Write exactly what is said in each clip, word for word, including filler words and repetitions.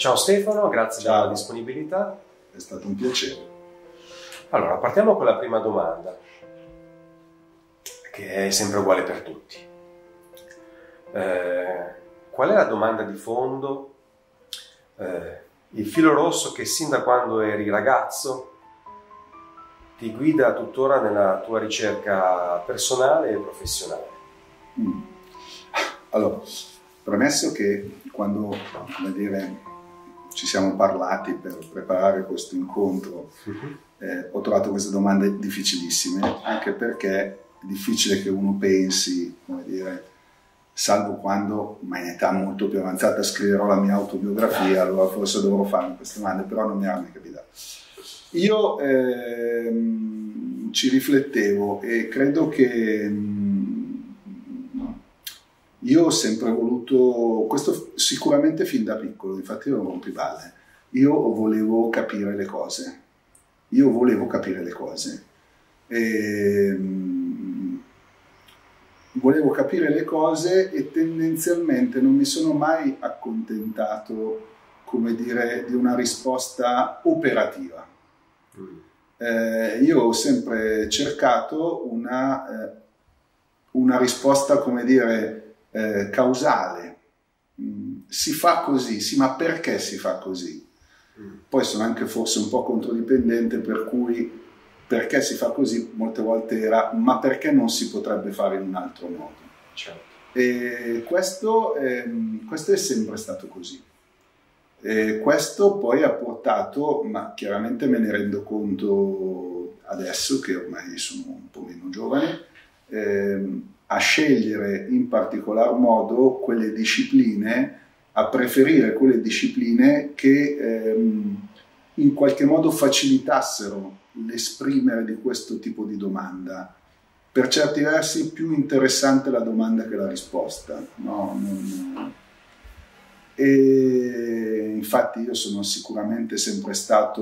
Ciao Stefano, grazie Ciao. per la disponibilità. È stato un piacere. Allora, partiamo con la prima domanda, che è sempre uguale per tutti. Eh, qual è la domanda di fondo, eh, il filo rosso che sin da quando eri ragazzo ti guida tuttora nella tua ricerca personale e professionale? Mm. Allora, premesso che quando, come dire, ci siamo parlati per preparare questo incontro, uh-huh. eh, ho trovato queste domande difficilissime, anche perché è difficile che uno pensi, come dire, salvo quando, ma in età molto più avanzata, scriverò la mia autobiografia, allora forse dovrò farmi queste domande, però non mi era mai capitato. Io ehm, ci riflettevo e credo che io ho sempre voluto, questo sicuramente fin da piccolo, infatti non rompiballe, io volevo capire le cose, io volevo capire le cose, e, volevo capire le cose e tendenzialmente non mi sono mai accontentato, come dire, di una risposta operativa. Mm. Eh, io ho sempre cercato una, eh, una risposta, come dire, Eh, causale. Mm, si fa così, sì, ma perché si fa così? Mm. Poi sono anche forse un po' controdipendente, per cui perché si fa così molte volte era ma perché non si potrebbe fare in un altro modo? Certo. E questo, ehm, questo è sempre stato così. E questo poi ha portato, ma chiaramente me ne rendo conto adesso che ormai sono un po' meno giovane, ehm, a scegliere in particolar modo quelle discipline, a preferire quelle discipline che ehm, in qualche modo facilitassero l'esprimere di questo tipo di domanda. Per certi versi più interessante la domanda che la risposta, no? Non... E infatti io sono sicuramente sempre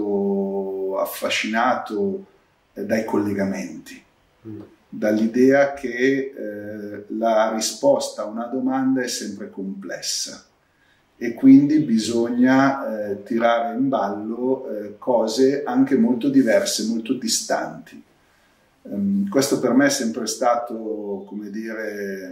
stato affascinato dai collegamenti. Mm. Dall'idea che eh, la risposta a una domanda è sempre complessa e quindi bisogna eh, tirare in ballo eh, cose anche molto diverse, molto distanti. Um, questo per me è sempre stato, come dire,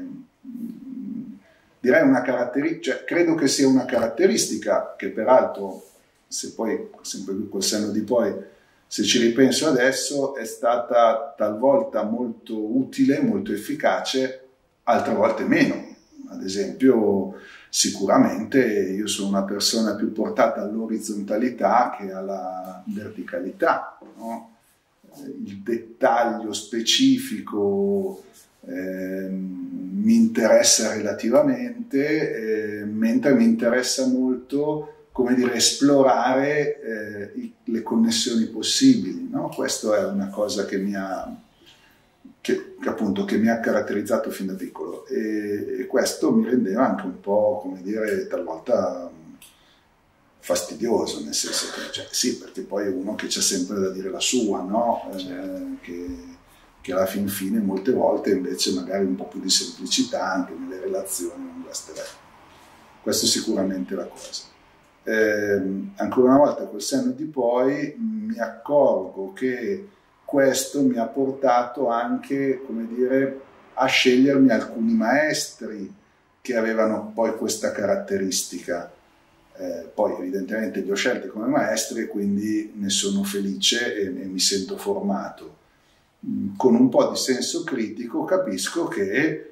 mh, direi una caratteristica, cioè, credo che sia una caratteristica che peraltro, se poi, sempre col senno di poi, se ci ripenso adesso, è stata talvolta molto utile, molto efficace, altre volte meno. Ad esempio, sicuramente io sono una persona più portata all'orizzontalità che alla verticalità, no? Il dettaglio specifico eh, mi interessa relativamente, eh, mentre mi interessa molto, come dire, esplorare eh, i, le connessioni possibili, no? Questo è una cosa che mi ha, che, che appunto, che mi ha caratterizzato fin da piccolo e, e questo mi rendeva anche un po', come dire, talvolta fastidioso, nel senso che, cioè, sì, perché poi è uno che c'ha sempre da dire la sua, no? Eh, che, che alla fin fine molte volte invece magari un po' più di semplicità anche nelle relazioni non basterebbe. Questo è sicuramente la cosa. Eh, ancora una volta col senno di poi mi accorgo che questo mi ha portato anche, come dire, a scegliermi alcuni maestri che avevano poi questa caratteristica. Eh, poi evidentemente li ho scelti come maestri e quindi ne sono felice e, e mi sento formato. Con un po' di senso critico capisco che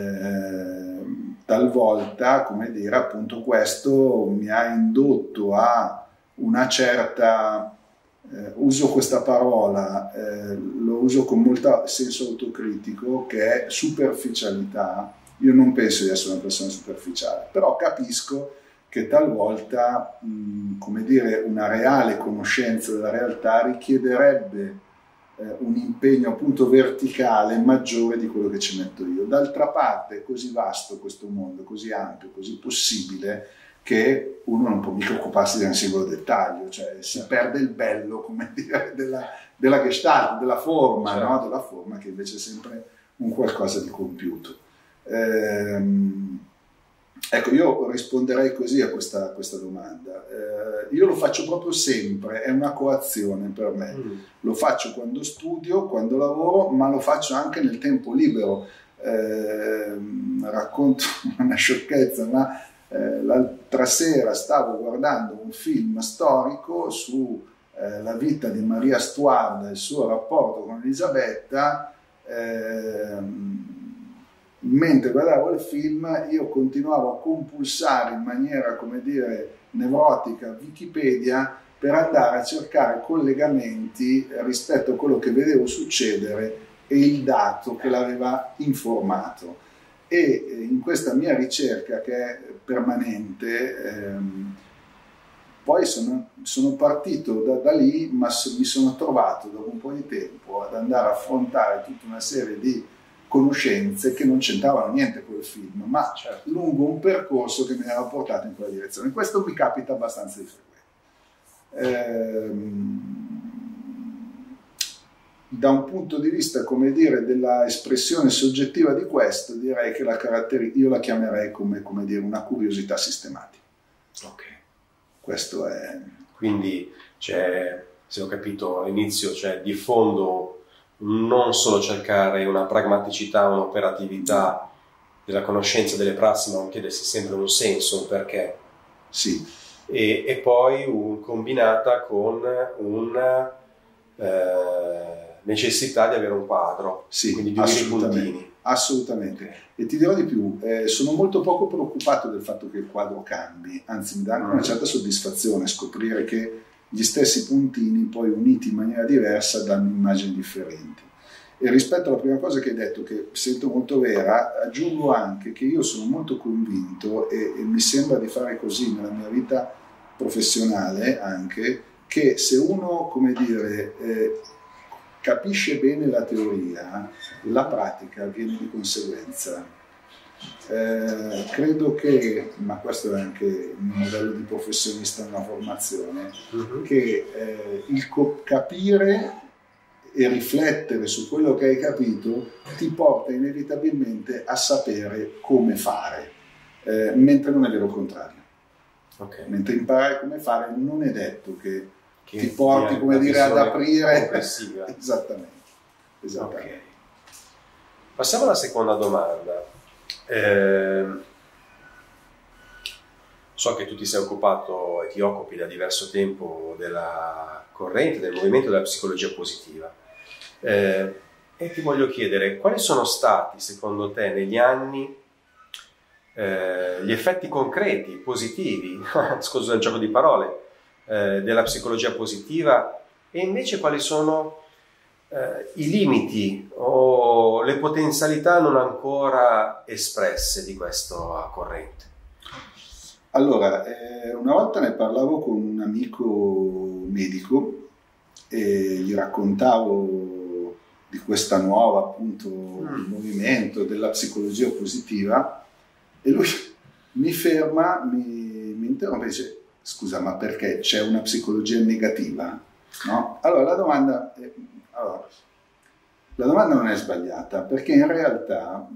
eh, talvolta, come dire, appunto questo mi ha indotto a una certa, eh, uso questa parola, eh, lo uso con molto senso autocritico, che è superficialità. Io non penso di essere una persona superficiale, però capisco che talvolta, mh, come dire, una reale conoscenza della realtà richiederebbe eh, un impegno appunto verticale maggiore di quello che ci metto io. D'altra parte è così vasto questo mondo, così ampio, così possibile, che uno non può mica occuparsi di un singolo dettaglio, cioè si perde il bello, come dire, della, della gestalt, della forma, certo. No? Della forma che invece è sempre un qualcosa di compiuto. Ehm, Ecco, io risponderei così a questa, a questa domanda. Eh, io lo faccio proprio sempre, è una coazione per me. Mm. Lo faccio quando studio, quando lavoro, ma lo faccio anche nel tempo libero. Eh, racconto una sciocchezza, ma eh, l'altra sera stavo guardando un film storico su eh, la vita di Maria Stuarda e il suo rapporto con Elisabetta. Eh, mentre guardavo il film io continuavo a compulsare in maniera, come dire, nevrotica Wikipedia per andare a cercare collegamenti rispetto a quello che vedevo succedere e il dato che l'aveva informato. E in questa mia ricerca, che è permanente, ehm, poi sono, sono partito da, da lì, ma so, mi sono trovato dopo un po' di tempo ad andare a affrontare tutta una serie di conoscenze che non c'entravano niente con il film, ma certo, lungo un percorso che mi aveva portato in quella direzione. Questo mi capita abbastanza di frequente. Ehm, da un punto di vista, come dire, della espressione soggettiva di questo, direi che la caratteri- io la chiamerei come, come dire, una curiosità sistematica. Ok. Questo è... Quindi c'è, se ho capito all'inizio, c'è di fondo non solo cercare una pragmaticità, un'operatività della conoscenza delle prassi, ma chiedersi sempre un senso, un perché. Sì. E, e poi un, combinata con una eh, necessità di avere un quadro, sì, quindi di unire i puntini. Assolutamente. E ti dirò di più, eh, sono molto poco preoccupato del fatto che il quadro cambi, anzi mi dà anche una certa soddisfazione scoprire che gli stessi puntini poi uniti in maniera diversa danno immagini differenti. E rispetto alla prima cosa che hai detto, che sento molto vera, aggiungo anche che io sono molto convinto, e, e mi sembra di fare così nella mia vita professionale anche, che se uno, come dire, eh, capisce bene la teoria, la pratica viene di conseguenza. Eh, credo che, ma questo è anche il mio modello di professionista nella formazione, uh-huh. che eh, il co- capire e riflettere su quello che hai capito ti porta inevitabilmente a sapere come fare, eh, mentre non è vero il contrario. Okay. Mentre imparare come fare non è detto che, che ti porti, come dire, ad aprire. Complessiva. Esattamente. Esattamente. Okay. Passiamo alla seconda domanda. Eh, so che tu ti sei occupato e ti occupi da diverso tempo della corrente, del movimento della psicologia positiva, eh, e ti voglio chiedere quali sono stati secondo te negli anni eh, gli effetti concreti, positivi, scusa il gioco di parole, eh, della psicologia positiva, e invece quali sono Uh, i limiti o le potenzialità non ancora espresse di questa corrente. Allora, eh, una volta ne parlavo con un amico medico e gli raccontavo di questa nuova, appunto, mm. movimento della psicologia positiva, e lui mi ferma, mi, mi interrompe e dice: scusa, ma perché c'è una psicologia negativa? No? Allora la domanda è, Allora, la domanda non è sbagliata, perché in realtà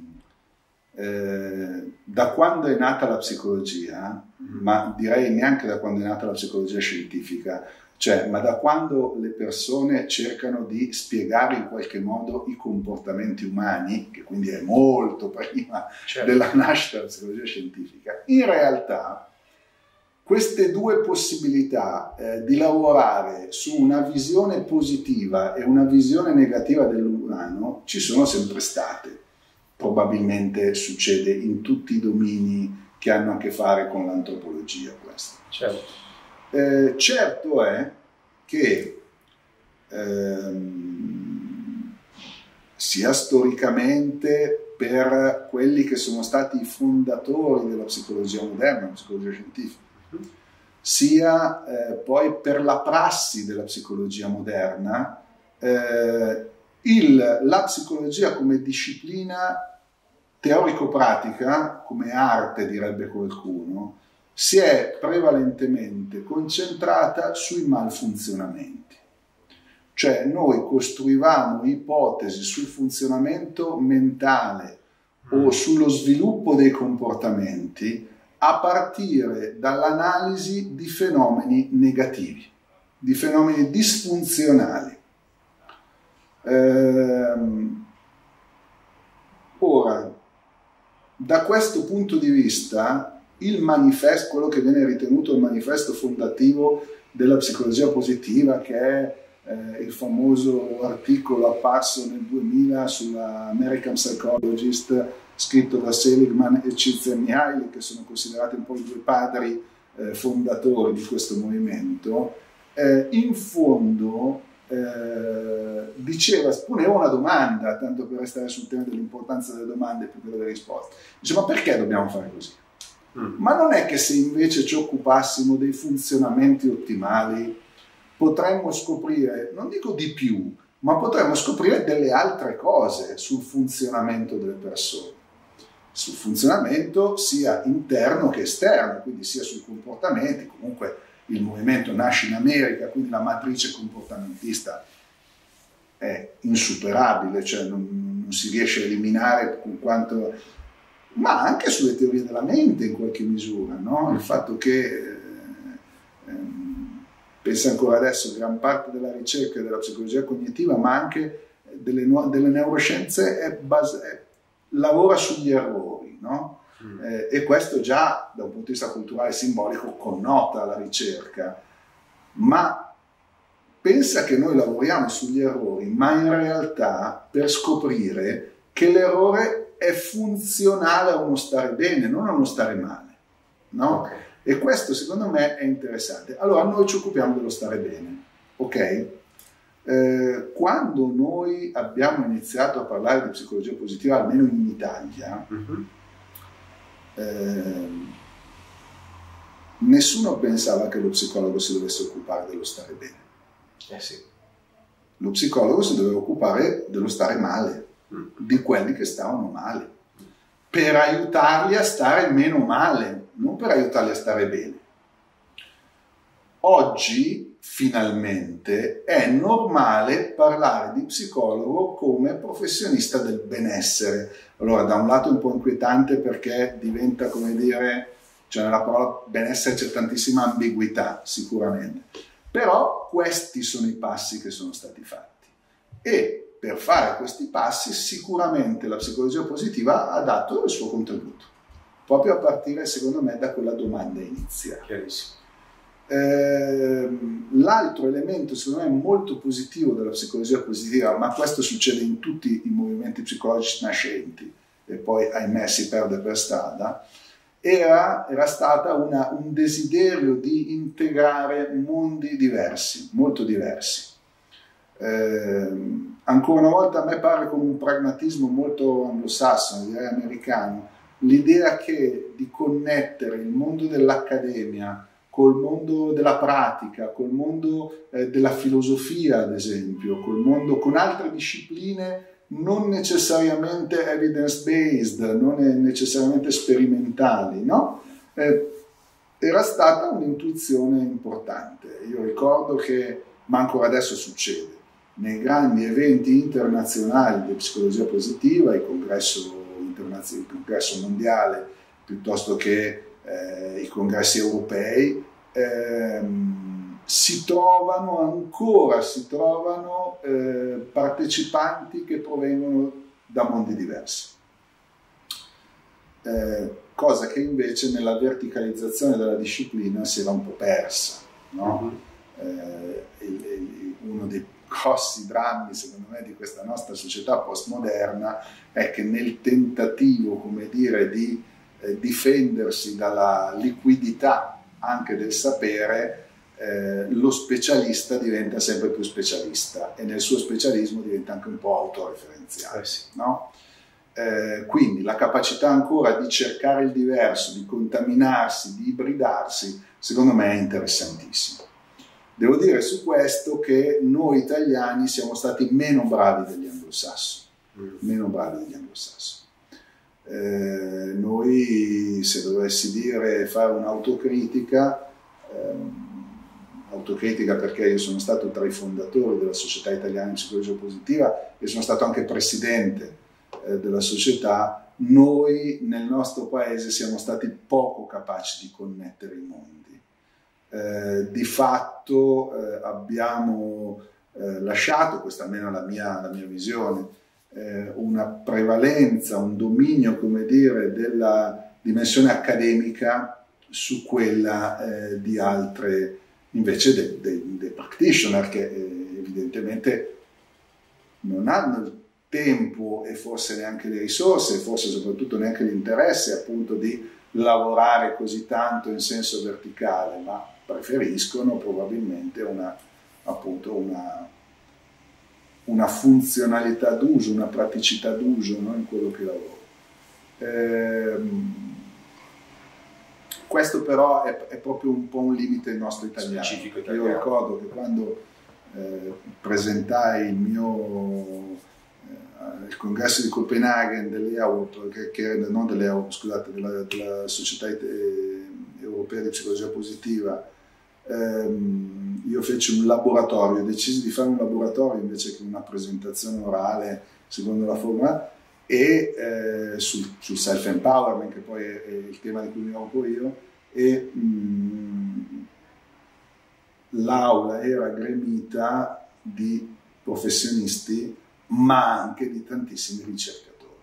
eh, da quando è nata la psicologia, ma direi neanche da quando è nata la psicologia scientifica, cioè ma da quando le persone cercano di spiegare in qualche modo i comportamenti umani, che quindi è molto prima certo. della nascita della psicologia scientifica, in realtà queste due possibilità eh, di lavorare su una visione positiva e una visione negativa dell'umano ci sono sempre state. Probabilmente succede in tutti i domini che hanno a che fare con l'antropologia questo. Certo, eh, certo è che ehm, sia storicamente per quelli che sono stati i fondatori della psicologia moderna, la psicologia scientifica, sia eh, poi per la prassi della psicologia moderna, eh, il, la psicologia come disciplina teorico-pratica, come arte direbbe qualcuno, si è prevalentemente concentrata sui malfunzionamenti. Cioè noi costruivamo ipotesi sul funzionamento mentale o sullo sviluppo dei comportamenti a partire dall'analisi di fenomeni negativi, di fenomeni disfunzionali. Ehm, ora, da questo punto di vista, il manifesto, quello che viene ritenuto il manifesto fondativo della psicologia positiva, che è eh, il famoso articolo apparso nel duemila sulla American Psychologist, scritto da Seligman e Csikszentmihalyi, che sono considerati un po' i due padri eh, fondatori di questo movimento, eh, in fondo eh, diceva, poneva una domanda, tanto per restare sul tema dell'importanza delle domande più che delle risposte. Dice: ma perché dobbiamo fare così? Mm. Ma non è che se invece ci occupassimo dei funzionamenti ottimali potremmo scoprire, non dico di più, ma potremmo scoprire delle altre cose sul funzionamento delle persone, sul funzionamento sia interno che esterno, quindi sia sui comportamenti. Comunque il movimento nasce in America, quindi la matrice comportamentista è insuperabile, cioè non, non si riesce a eliminare con quanto, ma anche sulle teorie della mente in qualche misura, no? Il fatto che eh, ehm, pensa ancora adesso, gran parte della ricerca della psicologia cognitiva, ma anche delle, delle neuroscienze, è base, è, lavora sugli errori, no? Mm. Eh, e questo già da un punto di vista culturale e simbolico connota la ricerca. Ma pensa che noi lavoriamo sugli errori, ma in realtà per scoprire che l'errore è funzionale a uno stare bene, non a uno stare male, no? Okay. E questo secondo me è interessante. Allora noi ci occupiamo dello stare bene, ok? Eh, quando noi abbiamo iniziato a parlare di psicologia positiva, almeno in Italia, mm-hmm. eh, nessuno pensava che lo psicologo si dovesse occupare dello stare bene. Eh sì. Lo psicologo si doveva occupare dello stare male, mm. di quelli che stavano male, per aiutarli a stare meno male, non per aiutarli a stare bene. Oggi, finalmente, è normale parlare di psicologo come professionista del benessere. Allora, da un lato è un po' inquietante perché diventa, come dire, cioè nella parola benessere c'è tantissima ambiguità, sicuramente. Però questi sono i passi che sono stati fatti. E per fare questi passi, sicuramente la psicologia positiva ha dato il suo contributo, proprio a partire, secondo me, da quella domanda iniziale. Chiarissimo. Eh, l'altro elemento, secondo me, molto positivo della psicologia positiva, ma questo succede in tutti i movimenti psicologici nascenti e poi, ahimè, si perde per strada, era, era stata una, un desiderio di integrare mondi diversi, molto diversi. Eh, ancora una volta a me pare con un pragmatismo molto anglosassone, direi americano, l'idea che di connettere il mondo dell'accademia col mondo della pratica, col mondo eh, della filosofia, ad esempio, col mondo, con altre discipline non necessariamente evidence-based, non necessariamente sperimentali, no? Eh, era stata un'intuizione importante. Io ricordo che, ma ancora adesso succede, nei grandi eventi internazionali di psicologia positiva, il congresso internazionale, il congresso mondiale, piuttosto che eh, i congressi europei, ehm, si trovano ancora, si trovano eh, partecipanti che provengono da mondi diversi. Eh, cosa che invece nella verticalizzazione della disciplina si era un po' persa, no? Mm-hmm. eh, il, il, uno dei grossi drammi, secondo me, di questa nostra società postmoderna è che nel tentativo, come dire, di eh, difendersi dalla liquidità anche del sapere, eh, lo specialista diventa sempre più specialista e nel suo specialismo diventa anche un po' autoreferenziale, eh sì. No? Eh, quindi la capacità ancora di cercare il diverso, di contaminarsi, di ibridarsi, secondo me è interessantissimo. Devo dire su questo che noi italiani siamo stati meno bravi degli anglosassoni, mm. meno bravi degli anglosassoni. Eh, noi, se dovessi dire, fare un'autocritica, ehm, autocritica perché io sono stato tra i fondatori della Società Italiana di Psicologia Positiva e sono stato anche presidente eh, della società, noi nel nostro paese siamo stati poco capaci di connettere i mondi. Eh, di fatto eh, abbiamo eh, lasciato, questa almeno è la mia, la mia visione, eh, una prevalenza, un dominio, come dire, della dimensione accademica su quella eh, di altre, invece dei, dei, dei practitioner che eh, evidentemente non hanno il tempo e forse neanche le risorse, e forse soprattutto neanche l'interesse appunto di lavorare così tanto in senso verticale, ma preferiscono probabilmente una, appunto una, una funzionalità d'uso, una praticità d'uso, no, in quello che lavoro. Ehm, questo però è, è proprio un po' un limite nostro italiano. Specifico italiano. Io ricordo che quando eh, presentai il mio eh, il congresso di Copenaghen dell'E A U P, che, che non dell'E A U P, scusate, della, della Società eh, Europea di Psicologia Positiva, ehm, io feci un laboratorio, decisi di fare un laboratorio invece che una presentazione orale secondo la formula, e eh, sul, sul self-empowerment, che poi è, è il tema di cui mi occupo io, e mh, l'aula era gremita di professionisti, ma anche di tantissimi ricercatori.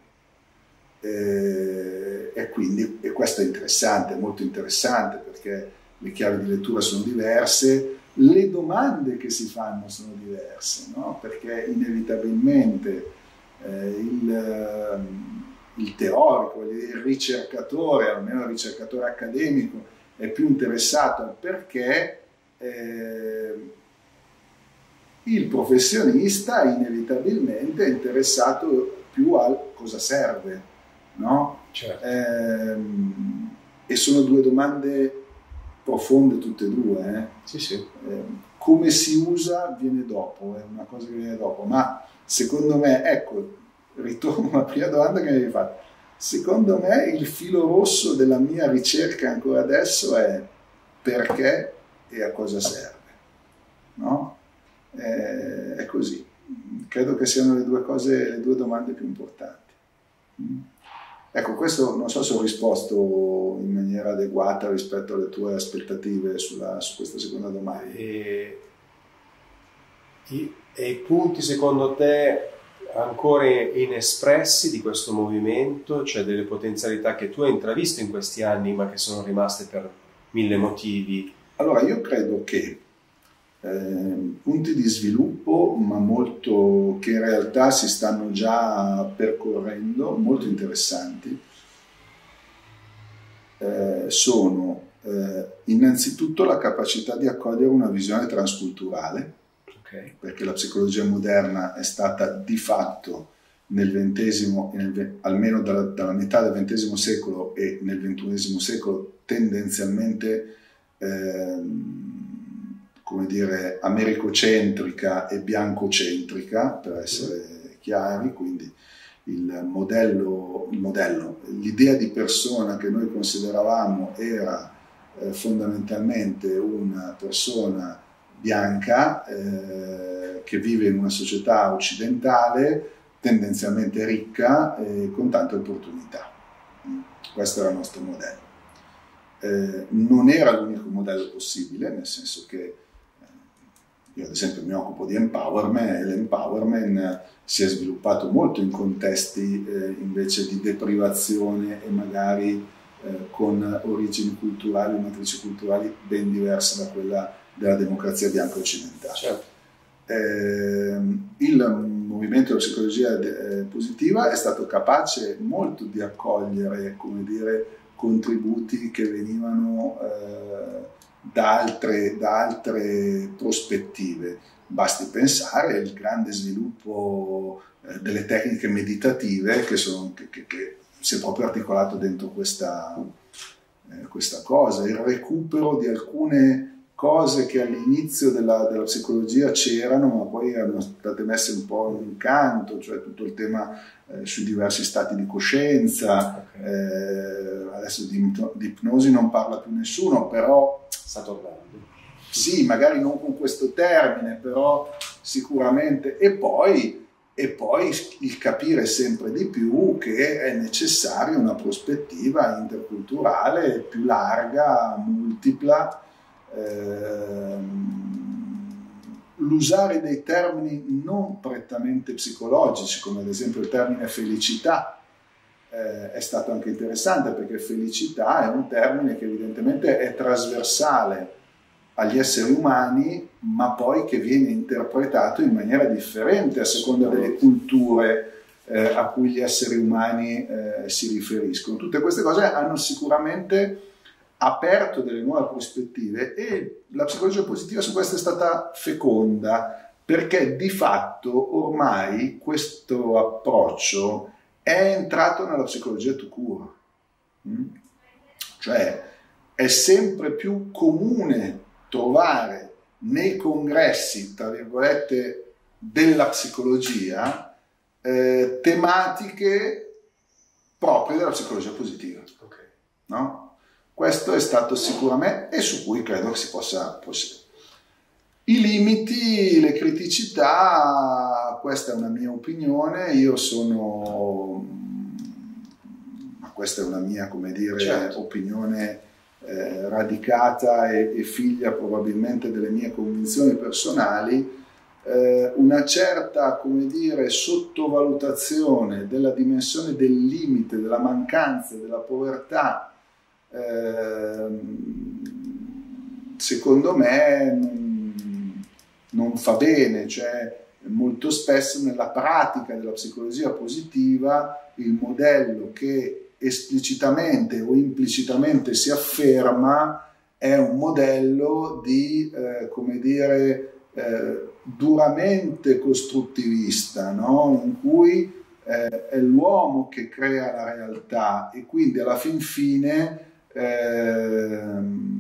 E, e quindi e questo è interessante, molto interessante, perché le chiavi di lettura sono diverse, le domande che si fanno sono diverse, no? Perché inevitabilmente eh, il, il teorico, il ricercatore, almeno il ricercatore accademico, è più interessato al perché, eh, il professionista inevitabilmente è interessato più al cosa serve, no? Certo. Ehm, e sono due domande profonde tutte e due. Eh? Sì, sì. Eh, come si usa viene dopo, è una cosa che viene dopo, ma secondo me, ecco, ritorno alla prima domanda che mi hai fatto, secondo me il filo rosso della mia ricerca ancora adesso è perché e a cosa serve, no? Eh, è così, credo che siano le due cose, le due domande più importanti. Ecco, questo non so se ho risposto in maniera adeguata rispetto alle tue aspettative sulla, su questa seconda domanda. E, i, e i punti secondo te ancora inespressi di questo movimento, cioè delle potenzialità che tu hai intravisto in questi anni ma che sono rimaste per mille motivi? Allora, io credo che eh, punti di sviluppo, ma molto che in realtà si stanno già percorrendo, molto interessanti, eh, sono eh, innanzitutto la capacità di accogliere una visione transculturale, okay, perché la psicologia moderna è stata di fatto nel ventesimo, nel, almeno dalla, dalla metà del ventesimo secolo e nel ventunesimo secolo tendenzialmente ehm, come dire, americocentrica e biancocentrica, per essere chiari, quindi il modello, il modello, l'idea di persona che noi consideravamo era eh, fondamentalmente una persona bianca eh, che vive in una società occidentale, tendenzialmente ricca e con tante opportunità. Questo era il nostro modello. Eh, non era l'unico modello possibile, nel senso che io ad esempio mi occupo di empowerment e l'empowerment si è sviluppato molto in contesti eh, invece di deprivazione e magari eh, con origini culturali, matrici culturali ben diverse da quella della democrazia bianca occidentale. Certo. Eh, il movimento della psicologia eh, positiva è stato capace molto di accogliere, come dire, contributi che venivano eh, Da altre, da altre prospettive. Basti pensare al grande sviluppo eh, delle tecniche meditative che, sono, che, che, che si è proprio articolato dentro questa, eh, questa cosa, il recupero di alcune cose che all'inizio della, della psicologia c'erano ma poi erano state messe un po' in canto, cioè tutto il tema eh, sui diversi stati di coscienza. Okay. Eh, adesso di, di ipnosi non parla più nessuno, però sta tornando. Sì, magari non con questo termine, però sicuramente. E poi e poi il capire sempre di più che è necessaria una prospettiva interculturale più larga, multipla. L'usare dei termini non prettamente psicologici, come ad esempio il termine felicità, eh, è stato anche interessante, perché felicità è un termine che evidentemente è trasversale agli esseri umani, ma poi che viene interpretato in maniera differente a seconda delle culture eh, a cui gli esseri umani eh, si riferiscono. Tutte queste cose hanno sicuramente aperto delle nuove prospettive, e la psicologia positiva su questo è stata feconda, perché di fatto ormai questo approccio è entrato nella psicologia tout court. Mm? Cioè è sempre più comune trovare nei congressi, tra virgolette, della psicologia eh, tematiche proprie della psicologia positiva. Okay. No? Questo è stato sicuramente, e su cui credo che si possa proseguire. I limiti, le criticità, questa è una mia opinione, io sono, ma questa è una mia, come dire, certo. opinione eh, radicata e, e figlia probabilmente delle mie convinzioni personali, eh, una certa, come dire, sottovalutazione della dimensione del limite, della mancanza, della povertà, eh, secondo me non, non fa bene. Cioè molto spesso nella pratica della psicologia positiva il modello che esplicitamente o implicitamente si afferma è un modello di, eh, come dire, eh, duramente costruttivista, no? In cui eh, è l'uomo che crea la realtà, e quindi alla fin fine eh,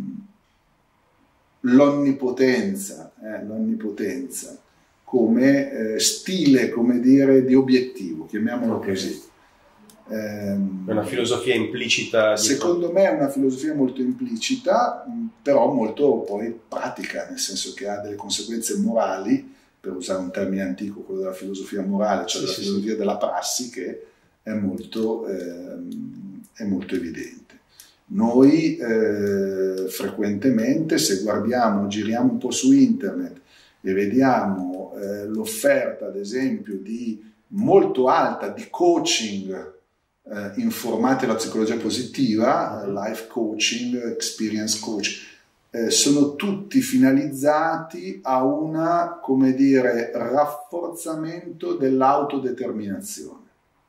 l'onnipotenza, eh, l'onnipotenza come eh, stile, come dire, di obiettivo, chiamiamolo okay. così. È una filosofia implicita? Secondo me è una filosofia molto implicita, però molto poi pratica, nel senso che ha delle conseguenze morali, per usare un termine antico, quello della filosofia morale, cioè sì, la filosofia sì. della prassi, che è molto, eh, è molto evidente. Noi eh, frequentemente, se guardiamo, giriamo un po' su internet e vediamo eh, l'offerta, ad esempio, di molto alta di coaching eh, informati alla psicologia positiva, uh-huh. life coaching, experience coach, eh, sono tutti finalizzati a una, come dire, rafforzamento dell'autodeterminazione,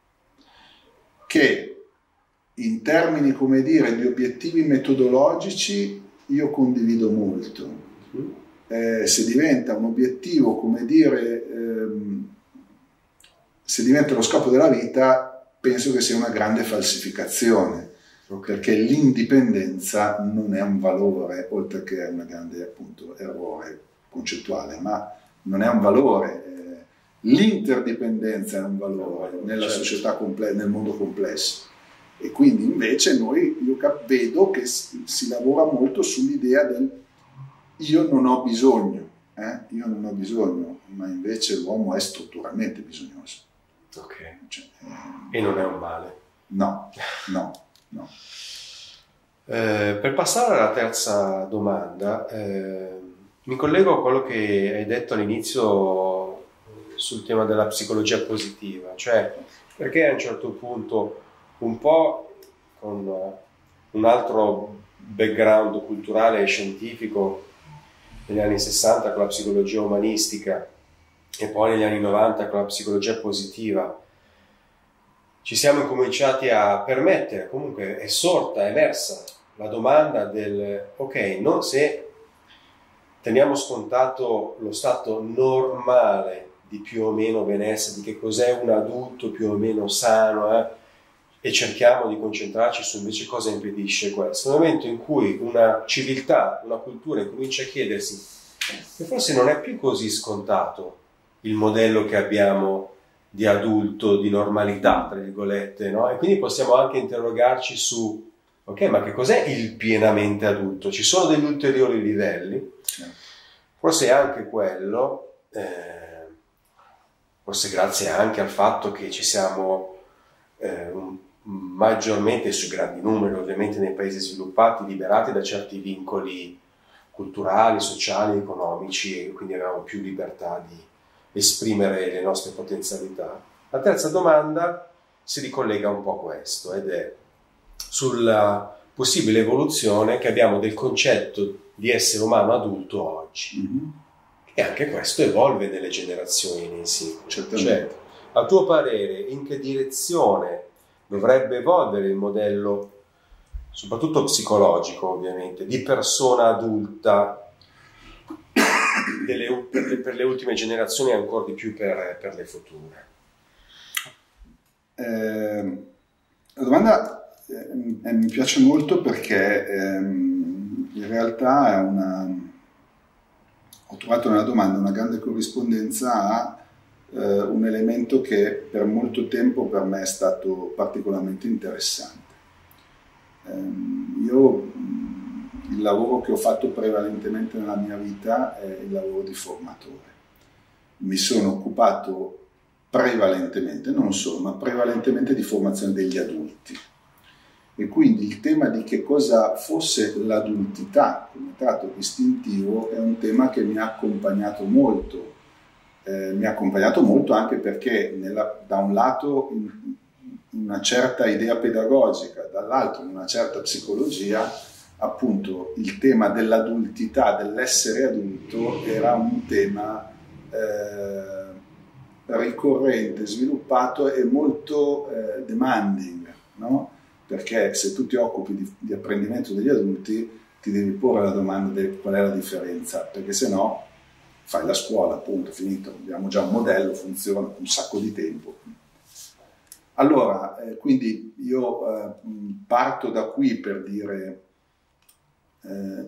che in termini, come dire, di obiettivi metodologici io condivido molto. Uh-huh. Eh, se diventa un obiettivo, come dire, ehm, se diventa lo scopo della vita, penso che sia una grande falsificazione, perché l'indipendenza non è un valore, oltre che è un grande, appunto, errore concettuale, ma non è un valore. Eh, l'interdipendenza è un valore nella certo. società complessa, nel mondo complesso. E quindi invece noi, io vedo che si, si lavora molto sull'idea del io non ho bisogno, eh? io non ho bisogno, ma invece l'uomo è strutturalmente bisognoso. Ok. Cioè, eh, e non è un male. No, no, no. Eh, per passare alla terza domanda, eh, mi collego a quello che hai detto all'inizio sul tema della psicologia positiva, cioè perché a un certo punto, un po' con un altro background culturale e scientifico, negli anni sessanta con la psicologia umanistica e poi negli anni novanta con la psicologia positiva, ci siamo incominciati a permettere, comunque è sorta, è emersa la domanda del ok, non se teniamo scontato lo stato normale di più o meno benessere, di che cos'è un adulto più o meno sano, eh, e cerchiamo di concentrarci su invece cosa impedisce questo. Nel momento in cui una civiltà, una cultura incomincia a chiedersi che forse non è più così scontato il modello che abbiamo di adulto, di normalità, tra virgolette, no? E quindi possiamo anche interrogarci su, ok, ma che cos'è il pienamente adulto? Ci sono degli ulteriori livelli? Forse anche quello, eh, forse grazie anche al fatto che ci siamo eh, maggiormente, sui grandi numeri ovviamente nei paesi sviluppati, liberati da certi vincoli culturali, sociali, economici, e quindi avevamo più libertà di esprimere le nostre potenzialità. La terza domanda si ricollega un po' a questo, ed è sulla possibile evoluzione che abbiamo del concetto di essere umano adulto oggi. Mm-hmm. E anche questo evolve nelle generazioni nei secoli. Cioè, a tuo parere, in che direzione dovrebbe evolvere il modello, soprattutto psicologico ovviamente, di persona adulta delle, per, le, per le ultime generazioni e ancora di più per, per le future? Eh, la domanda eh, mi piace molto perché eh, in realtà è una... ho trovato nella domanda una grande corrispondenza a eh, un elemento che per molto tempo per me è stato particolarmente interessante. Eh, io il lavoro che ho fatto prevalentemente nella mia vita è il lavoro di formatore. Mi sono occupato prevalentemente, non solo, ma prevalentemente di formazione degli adulti. E quindi il tema di che cosa fosse l'adultità come tratto distintivo è un tema che mi ha accompagnato molto. Eh, mi ha accompagnato molto anche perché nella, da un lato in, una certa idea pedagogica, dall'altro una certa psicologia, appunto il tema dell'adultità, dell'essere adulto, era un tema eh, ricorrente, sviluppato e molto eh, demanding, no? Perché se tu ti occupi di, di apprendimento degli adulti ti devi porre la domanda di qual è la differenza, perché se no fai la scuola, appunto, finito, abbiamo già un modello, funziona un sacco di tempo. Allora, eh, quindi io eh, parto da qui per dire eh,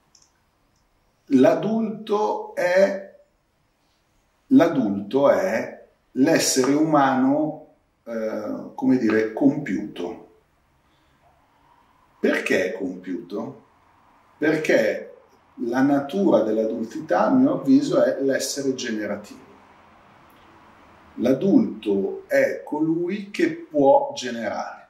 l'adulto è l'adulto è l'essere umano, eh, come dire, compiuto. Perché è compiuto? Perché la natura dell'adultità, a mio avviso, è l'essere generativo. L'adulto è colui che può generare,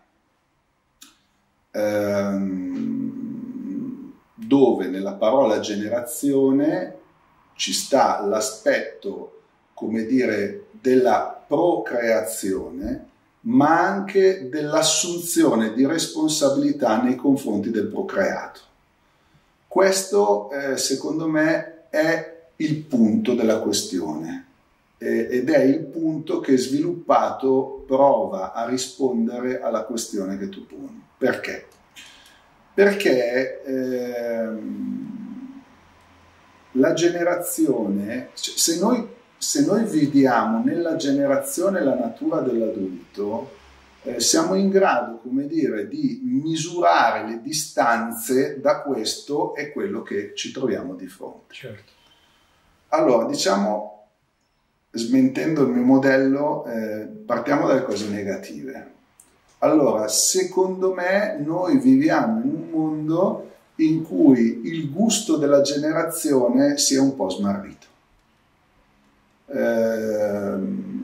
ehm, dove nella parola generazione ci sta l'aspetto, come dire, della procreazione, ma anche dell'assunzione di responsabilità nei confronti del procreato. Questo, eh, secondo me, è il punto della questione eh, ed è il punto che sviluppato prova a rispondere alla questione che tu poni. Perché? Perché ehm, la generazione, se noi Se noi vediamo nella generazione la natura dell'adulto, eh, siamo in grado, come dire, di misurare le distanze da questo e quello che ci troviamo di fronte. Certo. Allora, diciamo, smentendo il mio modello, eh, partiamo dalle cose negative. Allora, secondo me, noi viviamo in un mondo in cui il gusto della generazione si è un po' smarrito. C'è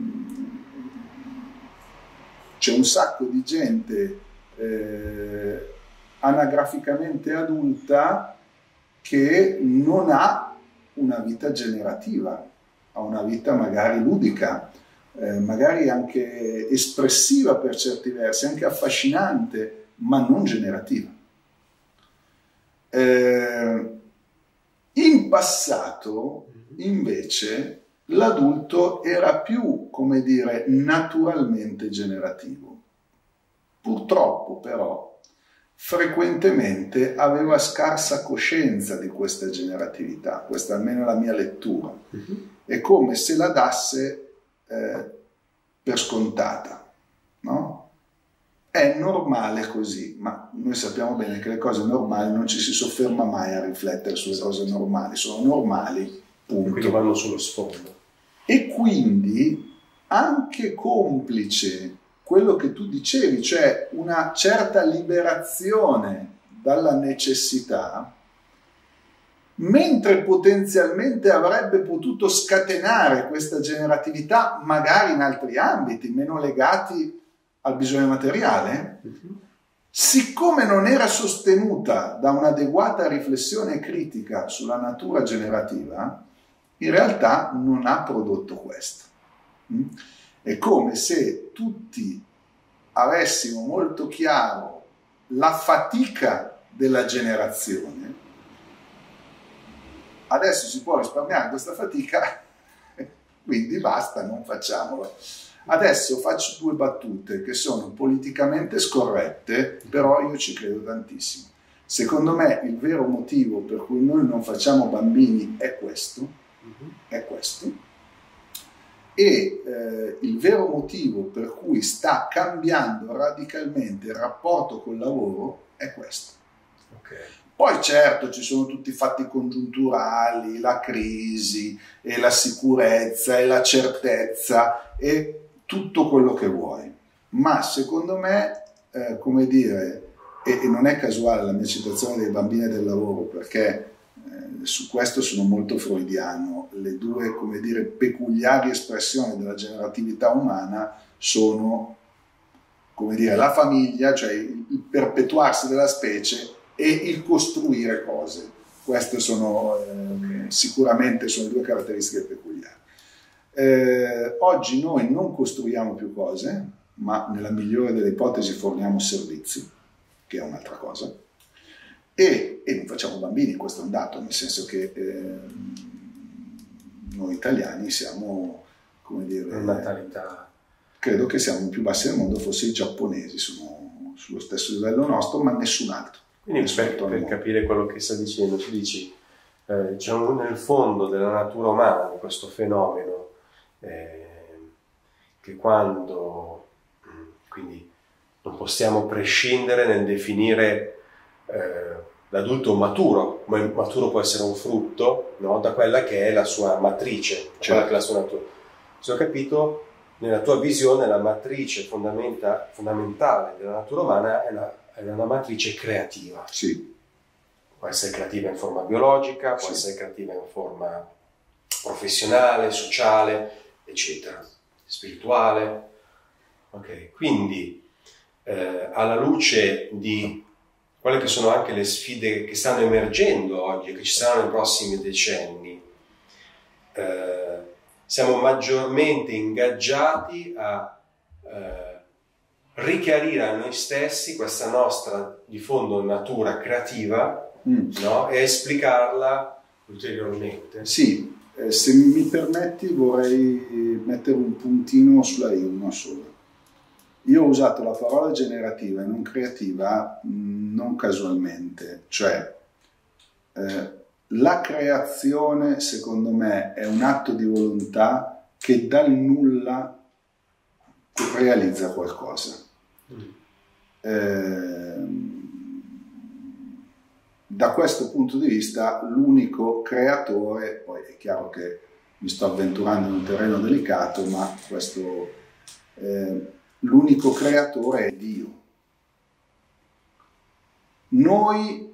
un sacco di gente eh, anagraficamente adulta che non ha una vita generativa, ha una vita magari ludica, eh, magari anche espressiva per certi versi, anche affascinante, ma non generativa. Eh, in passato, invece, l'adulto era più, come dire, naturalmente generativo. Purtroppo, però, frequentemente aveva scarsa coscienza di questa generatività, questa almeno è la mia lettura. Uh-huh. È come se la dasse eh, per scontata, no? È normale così, ma noi sappiamo bene che le cose normali non ci si sofferma mai a riflettere sulle cose normali, sono normali, punto. Quindi vanno sullo sfondo. E quindi anche complice quello che tu dicevi, cioè una certa liberazione dalla necessità, mentre potenzialmente avrebbe potuto scatenare questa generatività magari in altri ambiti meno legati al bisogno materiale, siccome non era sostenuta da un'adeguata riflessione critica sulla natura generativa, in realtà non ha prodotto questo. È come se tutti avessimo molto chiaro la fatica della generazione. Adesso si può risparmiare questa fatica, quindi basta, non facciamolo. Adesso faccio due battute che sono politicamente scorrette, però io ci credo tantissimo. Secondo me il vero motivo per cui noi non facciamo bambini è questo, è questo, e eh, il vero motivo per cui sta cambiando radicalmente il rapporto col lavoro è questo. Okay. Poi certo ci sono tutti i fatti congiunturali, la crisi, e la sicurezza, e la certezza, e tutto quello che vuoi, ma secondo me, eh, come dire, e, e non è casuale la mia citazione dei bambini e del lavoro, perché eh, su questo sono molto freudiano, le due, come dire, peculiari espressioni della generatività umana sono, come dire, la famiglia, cioè il, il perpetuarsi della specie, e il costruire cose. Queste sono eh, sicuramente sono due caratteristiche peculiari. Eh, oggi noi non costruiamo più cose, ma nella migliore delle ipotesi forniamo servizi, che è un'altra cosa, e, e non facciamo bambini, questo è un dato, nel senso che eh, noi italiani siamo, come dire, natalità. Credo che siamo i più bassi del mondo, forse i giapponesi sono sullo stesso livello nostro, ma nessun altro. Quindi nessun per, altro per capire quello che sta dicendo, ci dici, eh, c'è un, nel fondo della natura umana questo fenomeno, Eh, che quando quindi non possiamo prescindere nel definire eh, l'adulto maturo, come il maturo può essere un frutto, no? Da quella che è la sua matrice, certo. Quella che è la sua natura. Se ho capito, nella tua visione la matrice fondamenta, fondamentale della natura umana è, la, è una matrice creativa. Sì. Può essere creativa in forma biologica, può sì. essere creativa in forma professionale, sociale, eccetera, spirituale. Ok, quindi eh, alla luce di quelle che sono anche le sfide che stanno emergendo oggi e che ci saranno nei prossimi decenni, eh, siamo maggiormente ingaggiati a eh, richiarire a noi stessi questa nostra di fondo natura creativa, mm. no? E esplicarla ulteriormente. Sì. Eh, se mi permetti vorrei mettere un puntino sulla I, una sola. Io ho usato la parola generativa e non creativa mh, non casualmente, cioè eh, la creazione secondo me è un atto di volontà che dal nulla realizza qualcosa. Mm. Eh, Da questo punto di vista l'unico creatore, poi è chiaro che mi sto avventurando in un terreno delicato, ma questo, eh, l'unico creatore è Dio. Noi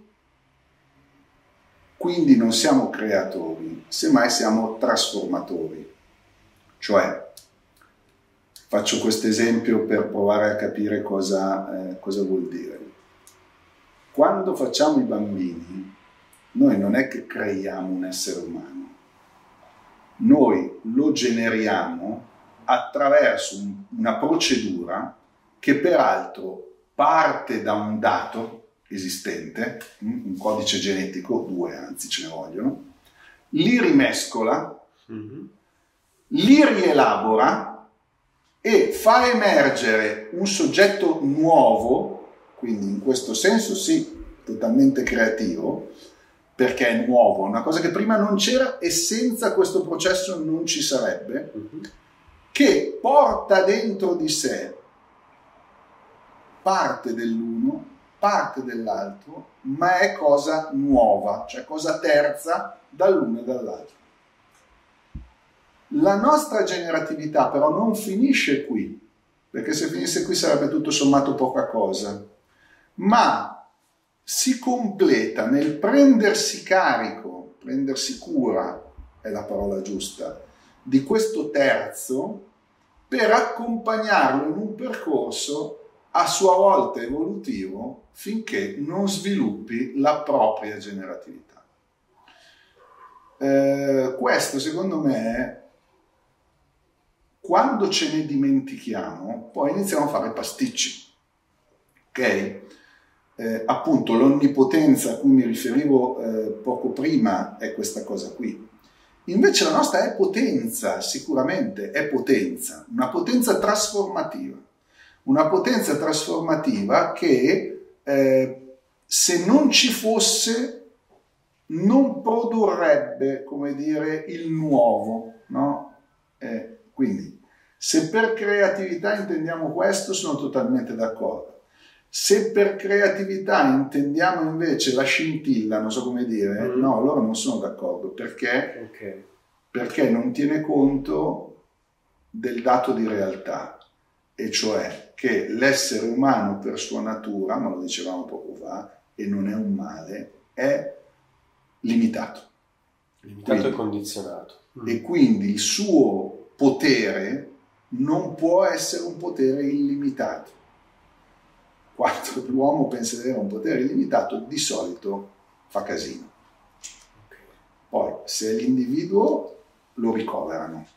quindi non siamo creatori, semmai siamo trasformatori. Cioè, faccio questo esempio per provare a capire cosa, eh, cosa vuol dire. Quando facciamo i bambini, noi non è che creiamo un essere umano, noi lo generiamo attraverso un, una procedura che peraltro parte da un dato esistente, un codice genetico, due anzi ce ne vogliono, li rimescola, mm-hmm. li rielabora e fa emergere un soggetto nuovo. Quindi in questo senso sì, totalmente creativo, perché è nuovo, una cosa che prima non c'era e senza questo processo non ci sarebbe, uh-huh. che porta dentro di sé parte dell'uno, parte dell'altro, ma è cosa nuova, cioè cosa terza dall'uno e dall'altro. La nostra generatività però non finisce qui, perché se finisse qui sarebbe tutto sommato poca cosa, ma si completa nel prendersi carico prendersi cura è la parola giusta, di questo terzo per accompagnarlo in un percorso a sua volta evolutivo finché non sviluppi la propria generatività. Eh, questo secondo me, quando ce ne dimentichiamo, poi iniziamo a fare pasticci, ok? Eh, appunto l'onnipotenza a cui mi riferivo eh, poco prima è questa cosa qui. Invece la nostra è potenza, sicuramente è potenza, una potenza trasformativa, una potenza trasformativa che eh, se non ci fosse non produrrebbe, come dire, il nuovo, no? Eh, quindi, se per creatività intendiamo questo, sono totalmente d'accordo. Se per creatività intendiamo invece la scintilla, non so come dire, mm. no, allora non sono d'accordo, perché? Okay. Perché non tiene conto del dato di realtà, e cioè che l'essere umano per sua natura, ma lo dicevamo poco fa, e non è un male, è limitato. Limitato quindi, e condizionato. Mm. E quindi il suo potere non può essere un potere illimitato. Quando l'uomo pensa di avere un potere illimitato, di solito fa casino. Okay. Poi, se è l'individuo, lo ricoverano.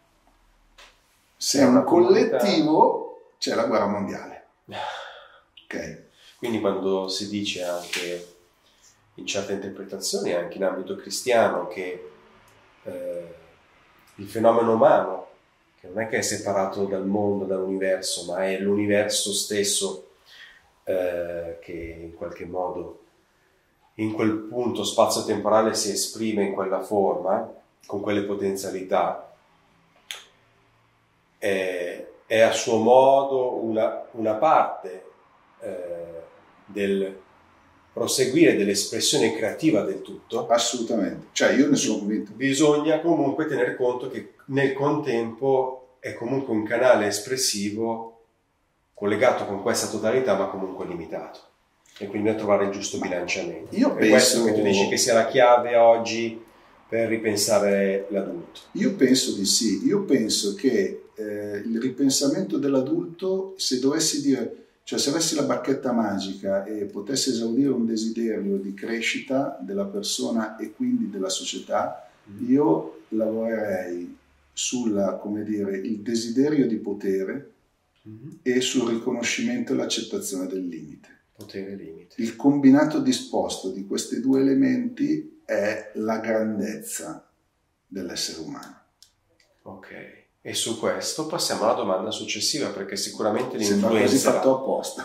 Se è È un una collettivo, c'è la guerra mondiale. Okay. Quindi quando si dice anche in certe interpretazioni, anche in ambito cristiano, che eh, il fenomeno umano, che non è che è separato dal mondo, dall'universo, ma è l'universo stesso eh, che in qualche modo in quel punto spazio-temporale si esprime in quella forma, con quelle potenzialità, è, è a suo modo una, una parte eh, del proseguire dell'espressione creativa del tutto. Assolutamente, cioè io ne sono convinto. Bisogna comunque tener conto che nel contempo è comunque un canale espressivo collegato con questa totalità, ma comunque limitato, e quindi a trovare il giusto bilanciamento. Io è penso questo che tu dici che sia la chiave oggi per ripensare l'adulto. Io penso di sì, io penso che eh, il ripensamento dell'adulto, se dovessi dire, cioè se avessi la bacchetta magica e potessi esaudire un desiderio di crescita della persona e quindi della società, mm. io lavorerei sulla, come dire, il desiderio di potere mm. e sul riconoscimento e l'accettazione del limite. Potere e limite. Il combinato disposto di questi due elementi è la grandezza dell'essere umano. Ok. E su questo passiamo alla domanda successiva, perché sicuramente l'influenza... Sembra quasi fatto apposta.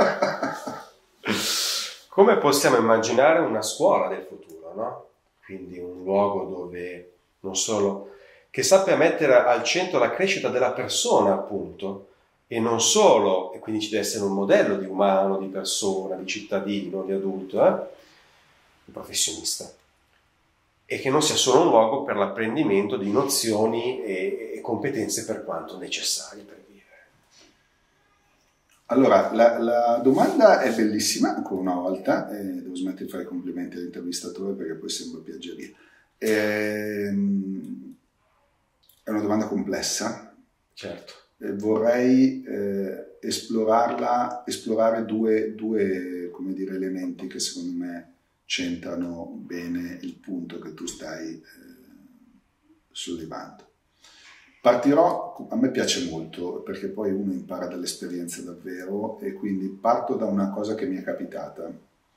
Come possiamo immaginare una scuola del futuro, no? Quindi un luogo dove non solo... che sappia mettere al centro la crescita della persona, appunto, e non solo, e quindi ci deve essere un modello di umano, di persona, di cittadino, di adulto, eh? di professionista. E che non sia solo un luogo per l'apprendimento di nozioni e, e competenze per quanto necessarie per vivere. Allora, la, la domanda è bellissima, ancora una volta, eh, devo smettere di fare i complimenti all'intervistatore perché poi sembra piaggeria. Eh, è una domanda complessa. Certo. Eh, vorrei eh, esplorarla, esplorare due, due, come dire, elementi che secondo me centrano bene il punto che tu stai eh, sollevando. Partirò, a me piace molto perché poi uno impara dall'esperienza davvero, e quindi parto da una cosa che mi è capitata.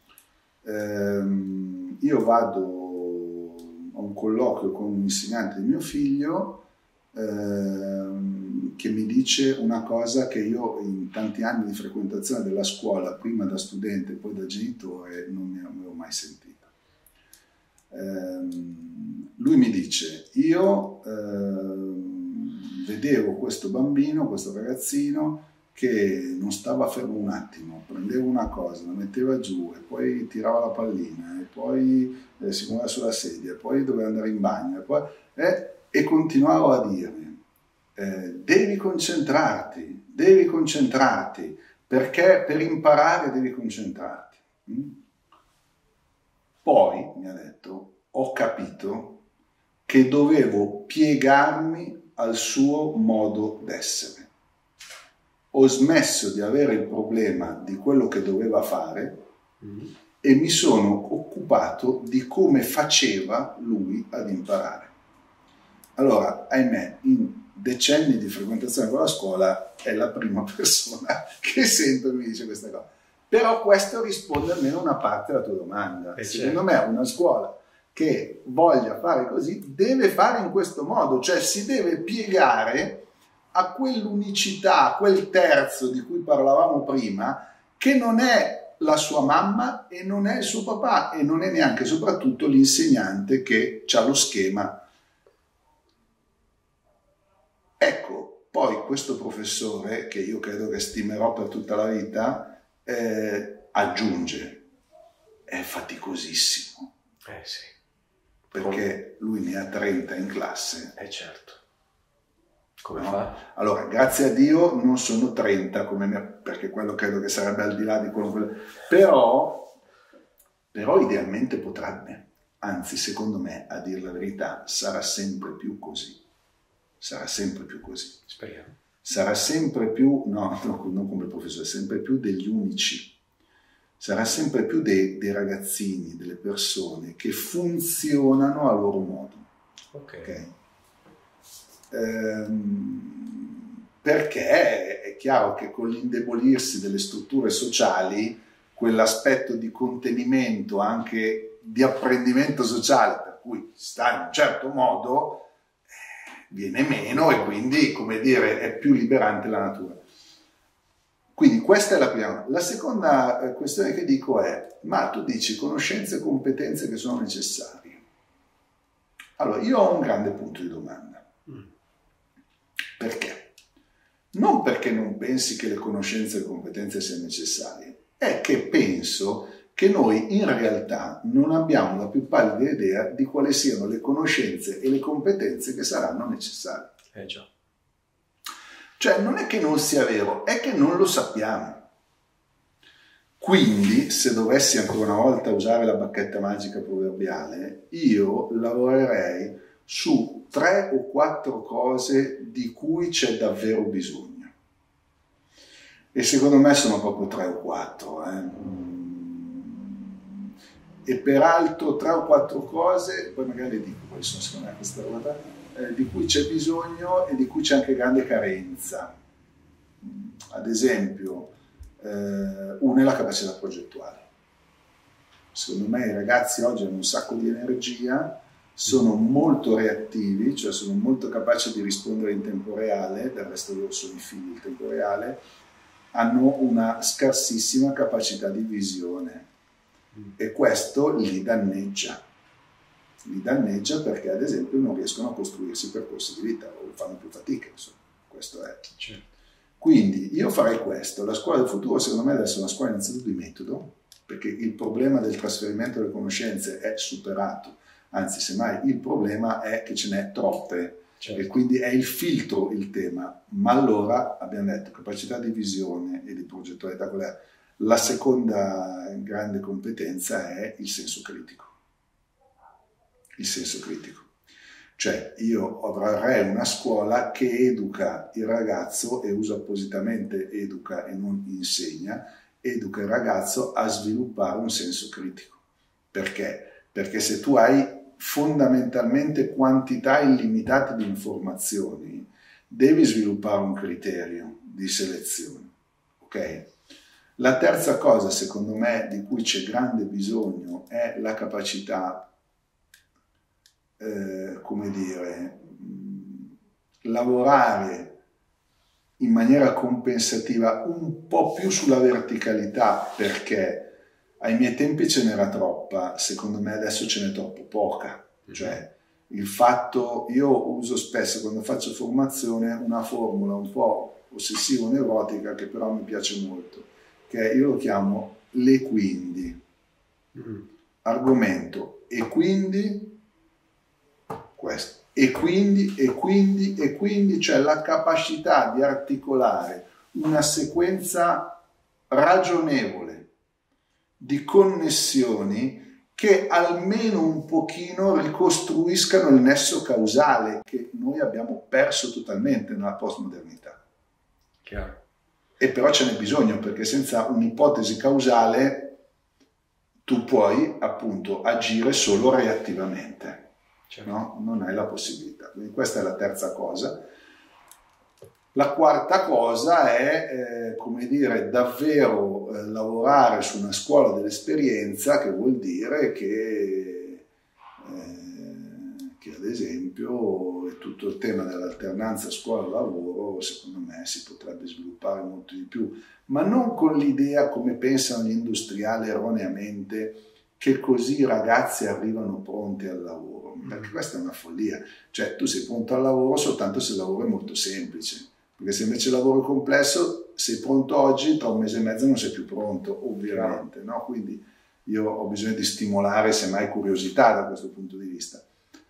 Ehm, io vado a un colloquio con un insegnante di mio figlio ehm, che mi dice una cosa che io in tanti anni di frequentazione della scuola, prima da studente e poi da genitore, non ne avevo mai sentito. Ehm, lui mi dice, io ehm, vedevo questo bambino, questo ragazzino che non stava fermo un attimo, prendeva una cosa, la metteva giù e poi tirava la pallina e poi eh, si muoveva sulla sedia e poi doveva andare in bagno e, poi, eh, e continuava a dirmi eh, devi concentrarti, devi concentrarti, perché per imparare devi concentrarti. Mm? Poi mi ha detto, ho capito che dovevo piegarmi al suo modo d'essere. Ho smesso di avere il problema di quello che doveva fare mm. e mi sono occupato di come faceva lui ad imparare. Allora, ahimè, in decenni di frequentazione con la scuola è la prima persona che sento che mi dice questa cosa. Però questo risponde almeno a una parte della tua domanda. E secondo certo. me una scuola che voglia fare così deve fare in questo modo, cioè si deve piegare a quell'unicità, a quel terzo di cui parlavamo prima, che non è la sua mamma e non è il suo papà e non è neanche soprattutto l'insegnante che ha lo schema. Ecco, poi questo professore, che io credo che stimerò per tutta la vita, eh, aggiunge, è faticosissimo. Eh sì. Perché lui ne ha trenta in classe. Eh certo. Come no? fa? Allora, grazie a Dio non sono trenta, come me, perché quello credo che sarebbe al di là di quello. Però, però idealmente potrebbe. Anzi, secondo me, a dire la verità, sarà sempre più così. Sarà sempre più così. Speriamo. Sarà sempre più, no, non come professore, sempre più degli unici. Sarà sempre più dei, dei ragazzini, delle persone che funzionano a loro modo. Ok. Okay? Ehm, perché è chiaro che con l'indebolirsi delle strutture sociali, quell'aspetto di contenimento, anche di apprendimento sociale, per cui sta in un certo modo, viene meno e quindi, come dire, è più liberante la natura. Quindi questa è la prima. La seconda questione che dico è, ma tu dici conoscenze e competenze che sono necessarie. Allora, io ho un grande punto di domanda. Mm. Perché? Non perché non pensi che le conoscenze e le competenze siano necessarie, è che penso che noi in realtà non abbiamo la più pallida idea di quali siano le conoscenze e le competenze che saranno necessarie. Eh già. Cioè non è che non sia vero, è che non lo sappiamo. Quindi, se dovessi ancora una volta usare la bacchetta magica proverbiale, io lavorerei su tre o quattro cose di cui c'è davvero bisogno. E secondo me sono proprio tre o quattro. Eh. E peraltro tre o quattro cose, poi magari le dico quali sono secondo me queste roba, eh, di cui c'è bisogno e di cui c'è anche grande carenza. Ad esempio, eh, una è la capacità progettuale. Secondo me i ragazzi oggi hanno un sacco di energia, sono molto reattivi, cioè sono molto capaci di rispondere in tempo reale, del resto loro sono i figli del tempo reale, hanno una scarsissima capacità di visione. E questo li danneggia, li danneggia perché ad esempio non riescono a costruirsi percorsi di vita o fanno più fatica, insomma, questo è. Certo. Quindi io farei questo, la scuola del futuro secondo me deve essere una scuola innanzitutto di metodo, perché il problema del trasferimento delle conoscenze è superato, anzi semmai il problema è che ce n'è troppe, certo. E quindi è il filtro il tema, ma allora abbiamo detto capacità di visione e di progettualità, qual è? La seconda grande competenza è il senso critico. Il senso critico. Cioè io avrei una scuola che educa il ragazzo, e uso appositamente educa e non insegna, educa il ragazzo a sviluppare un senso critico. Perché? Perché se tu hai fondamentalmente quantità illimitate di informazioni, devi sviluppare un criterio di selezione. Ok? La terza cosa, secondo me, di cui c'è grande bisogno è la capacità, eh, come dire, lavorare in maniera compensativa un po' più sulla verticalità, perché ai miei tempi ce n'era troppa, secondo me adesso ce n'è troppo poca. Cioè, il fatto, io uso spesso quando faccio formazione una formula un po' ossessivo-neurotica che però mi piace molto, che io lo chiamo le quindi. Mm. Argomento e quindi questo. E quindi, e quindi, e quindi, cioè la capacità di articolare una sequenza ragionevole di connessioni che almeno un pochino ricostruiscano il nesso causale che noi abbiamo perso totalmente nella postmodernità. Chiaro. E però ce n'è bisogno, perché senza un'ipotesi causale tu puoi appunto agire solo reattivamente, certo. No? Non hai la possibilità. Quindi questa è la terza cosa. La quarta cosa è, eh, come dire, davvero eh, lavorare su una scuola dell'esperienza, che vuol dire che, eh, che ad esempio tutto il tema dell'alternanza scuola-lavoro secondo me si potrebbe sviluppare molto di più, ma non con l'idea, come pensano gli industriali erroneamente, che così i ragazzi arrivano pronti al lavoro, perché questa è una follia. Cioè tu sei pronto al lavoro soltanto se il lavoro è molto semplice. Perché se invece il lavoro è complesso, sei pronto oggi, tra un mese e mezzo non sei più pronto, ovviamente. No? Quindi io ho bisogno di stimolare semmai curiosità da questo punto di vista.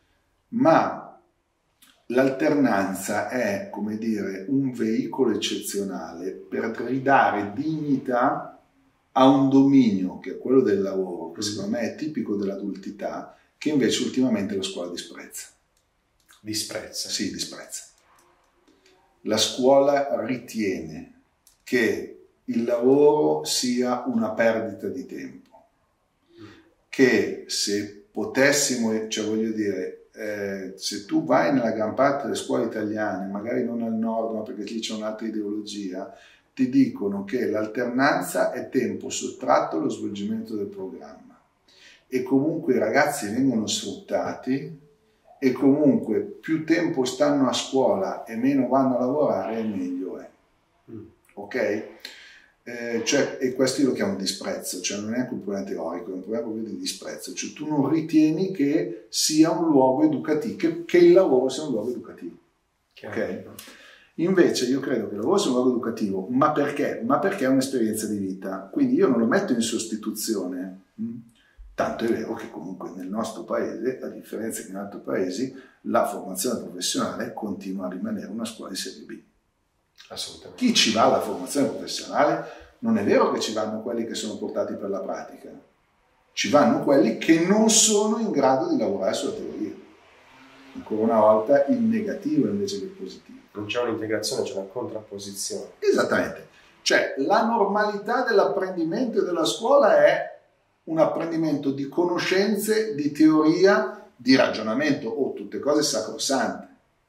Ma l'alternanza è, come dire, un veicolo eccezionale per ridare dignità a un dominio, che è quello del lavoro, che secondo me è tipico dell'adultità, che invece ultimamente la scuola disprezza. Disprezza? Sì, disprezza. La scuola ritiene che il lavoro sia una perdita di tempo, che se potessimo, cioè voglio dire, eh, se tu vai nella gran parte delle scuole italiane, magari non al nord, ma perché lì c'è un'altra ideologia, ti dicono che l'alternanza è tempo sottratto allo svolgimento del programma e comunque i ragazzi vengono sfruttati. E comunque più tempo stanno a scuola e meno vanno a lavorare, meglio è. Mm. Ok? Eh, cioè, e questo io lo chiamo disprezzo, cioè non è anche un problema teorico, è un problema proprio di disprezzo. Cioè tu non ritieni che sia un luogo educativo, che, che il lavoro sia un luogo educativo. Ok? Invece io credo che il lavoro sia un luogo educativo, ma perché? Ma perché è un'esperienza di vita. Quindi io non lo metto in sostituzione. Mh? Tanto è vero che comunque nel nostro paese, a differenza che in altri paesi, la formazione professionale continua a rimanere una scuola di serie B. Assolutamente. Chi ci va alla formazione professionale non è vero che ci vanno quelli che sono portati per la pratica, ci vanno quelli che non sono in grado di lavorare sulla teoria. Ancora una volta il negativo invece che il positivo. Non c'è un'integrazione, c'è una contrapposizione. Esattamente. Cioè la normalità dell'apprendimento e della scuola è un apprendimento di conoscenze, di teoria, di ragionamento, o oh, tutte cose sacrosante.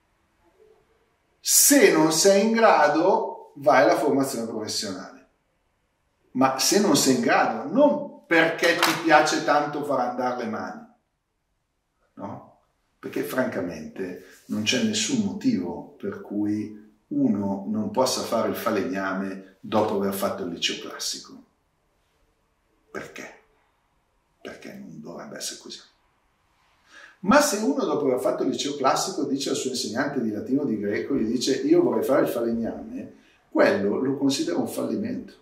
Se non sei in grado, vai alla formazione professionale. Ma se non sei in grado, non perché ti piace tanto far andare le mani, no? Perché francamente non c'è nessun motivo per cui uno non possa fare il falegname dopo aver fatto il liceo classico. Perché? Perché non dovrebbe essere così. Ma se uno dopo aver fatto il liceo classico dice al suo insegnante di latino o di greco, gli dice io vorrei fare il falegname, quello lo considera un fallimento.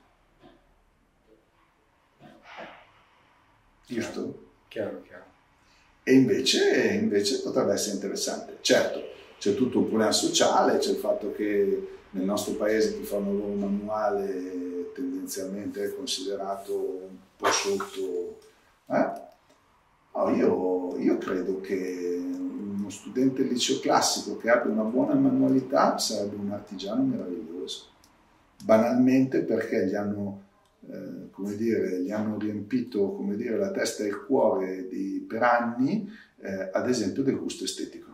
Giusto? Chiaro, chiaro. E invece, invece potrebbe essere interessante. Certo, c'è tutto un problema sociale, c'è il fatto che nel nostro paese chi fa un lavoro manuale tendenzialmente è considerato un po' sotto. Eh? No, io, io credo che uno studente del liceo classico che abbia una buona manualità sarebbe un artigiano meraviglioso, banalmente perché gli hanno, eh, come dire, gli hanno riempito, come dire, la testa e il cuore di, per anni, eh, ad esempio, del gusto estetico.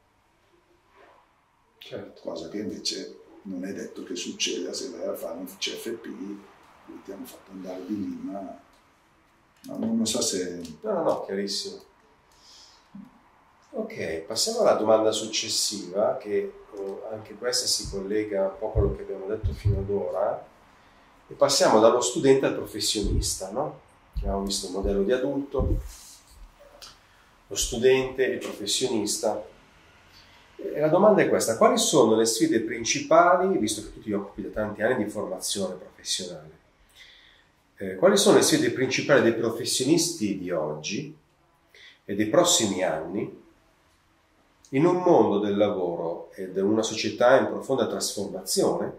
Certo. Cosa che invece non è detto che succeda se vai a fare un C F P, ti hanno fatto andare di lì, ma no, non so se... No, no, no, chiarissimo. Ok, passiamo alla domanda successiva, che oh, anche questa si collega un po' a quello che abbiamo detto fino ad ora, e passiamo dallo studente al professionista, no? Abbiamo visto il modello di adulto, lo studente e il professionista. E la domanda è questa: quali sono le sfide principali, visto che tu ti occupi da tanti anni di formazione professionale, eh, quali sono le sfide principali dei professionisti di oggi e dei prossimi anni in un mondo del lavoro ed una società in profonda trasformazione,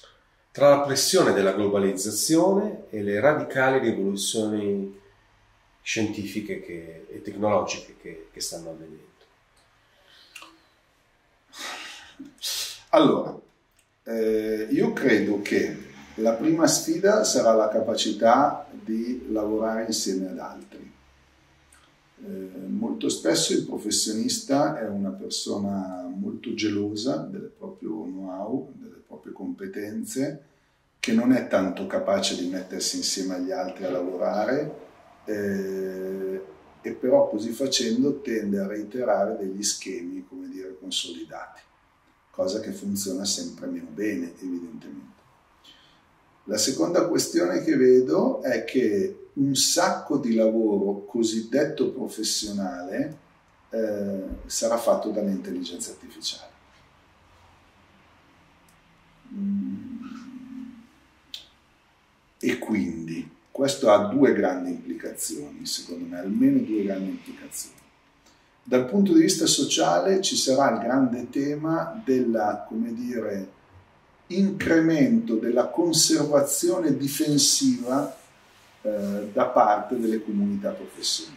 tra la pressione della globalizzazione e le radicali rivoluzioni scientifiche che, e tecnologiche che, che stanno avvenendo. Allora, eh, io credo che la prima sfida sarà la capacità di lavorare insieme ad altri. Eh, molto spesso il professionista è una persona molto gelosa del proprio know-how, delle proprie competenze, che non è tanto capace di mettersi insieme agli altri a lavorare, eh, e però così facendo tende a reiterare degli schemi, come dire, consolidati, cosa che funziona sempre meno bene, evidentemente. La seconda questione che vedo è che un sacco di lavoro cosiddetto professionale eh, sarà fatto dall'intelligenza artificiale. Mm. E quindi questo ha due grandi implicazioni, secondo me, almeno due grandi implicazioni. Dal punto di vista sociale ci sarà il grande tema della, come dire, incremento della conservazione difensiva eh, da parte delle comunità professionali.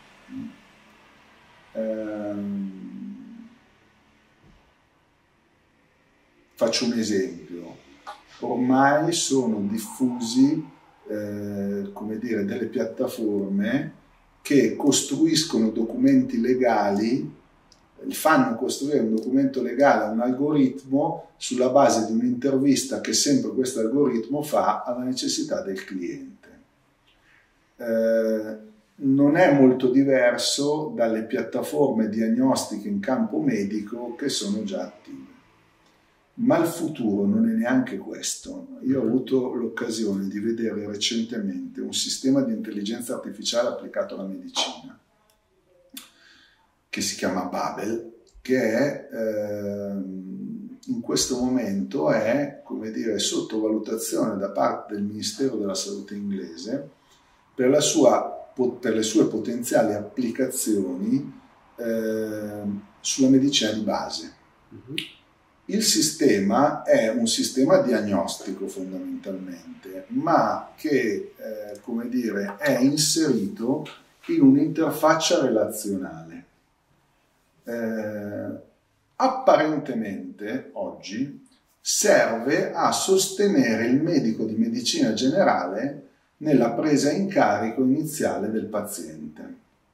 Ehm, faccio un esempio. Ormai sono diffusi, eh, come dire, delle piattaforme che costruiscono documenti legali, fanno costruire un documento legale a un algoritmo sulla base di un'intervista che sempre questo algoritmo fa alla necessità del cliente. Eh, non è molto diverso dalle piattaforme diagnostiche in campo medico che sono già attive. Ma il futuro non è neanche questo. Io ho avuto l'occasione di vedere recentemente un sistema di intelligenza artificiale applicato alla medicina, che si chiama Babel, che è, eh, in questo momento è, come dire, sottovalutazione da parte del Ministero della Salute inglese per, la sua, per le sue potenziali applicazioni eh, sulla medicina di base. Uh-huh. Il sistema è un sistema diagnostico fondamentalmente, ma che, eh, come dire, è inserito in un'interfaccia relazionale. Eh, apparentemente oggi serve a sostenere il medico di medicina generale nella presa in carico iniziale del paziente.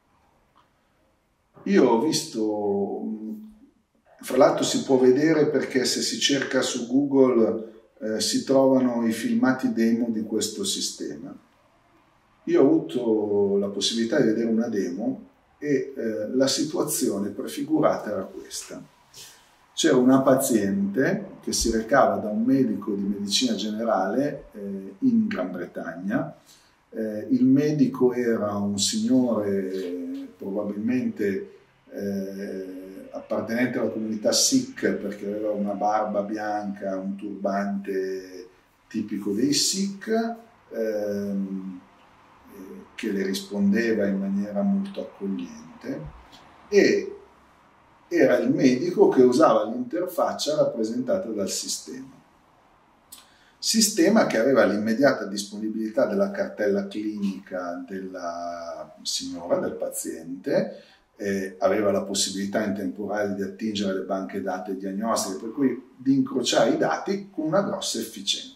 Io ho visto, fra l'altro si può vedere perché se si cerca su Google eh, si trovano i filmati demo di questo sistema. Io ho avuto la possibilità di vedere una demo e eh, la situazione prefigurata era questa. C'era una paziente che si recava da un medico di medicina generale eh, in Gran Bretagna. Eh, il medico era un signore eh, probabilmente eh, appartenente alla comunità Sikh, perché aveva una barba bianca, un turbante tipico dei Sikh, ehm, che le rispondeva in maniera molto accogliente, e era il medico che usava l'interfaccia rappresentata dal sistema. Sistema che aveva l'immediata disponibilità della cartella clinica della signora, del paziente, eh, aveva la possibilità in tempo reale di attingere alle banche dati diagnostiche, per cui di incrociare i dati con una grossa efficienza.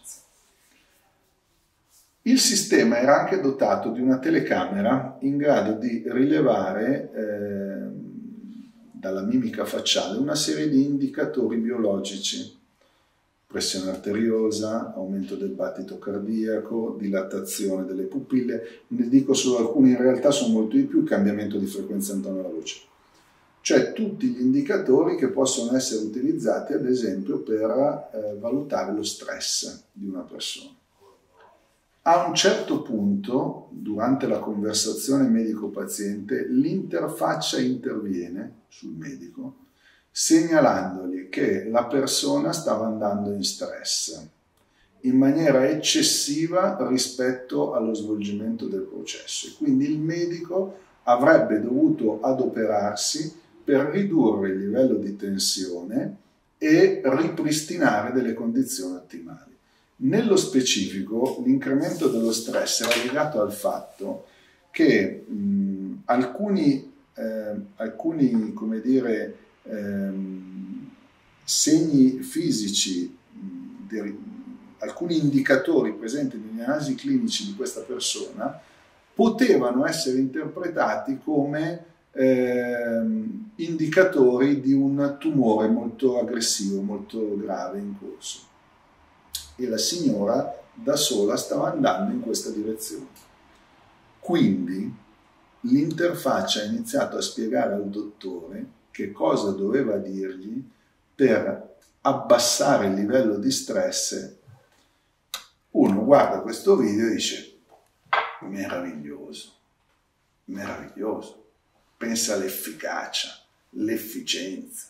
Il sistema era anche dotato di una telecamera in grado di rilevare eh, dalla mimica facciale una serie di indicatori biologici: pressione arteriosa, aumento del battito cardiaco, dilatazione delle pupille, ne dico solo alcuni, in realtà sono molto di più, cambiamento di frequenza intorno alla voce. Cioè tutti gli indicatori che possono essere utilizzati ad esempio per eh, valutare lo stress di una persona. A un certo punto, durante la conversazione medico-paziente, l'interfaccia interviene sul medico, segnalandogli che la persona stava andando in stress in maniera eccessiva rispetto allo svolgimento del processo, e quindi il medico avrebbe dovuto adoperarsi per ridurre il livello di tensione e ripristinare delle condizioni ottimali. Nello specifico, l'incremento dello stress era legato al fatto che mh, alcuni, eh, alcuni, come dire, ehm, segni fisici, mh, de, alcuni indicatori presenti nelle analisi clinici di questa persona potevano essere interpretati come ehm, indicatori di un tumore molto aggressivo, molto grave in corso. E la signora da sola stava andando in questa direzione. Quindi l'interfaccia ha iniziato a spiegare al dottore che cosa doveva dirgli per abbassare il livello di stress. Uno guarda questo video e dice: meraviglioso, meraviglioso. Pensa all'efficacia, l'efficienza.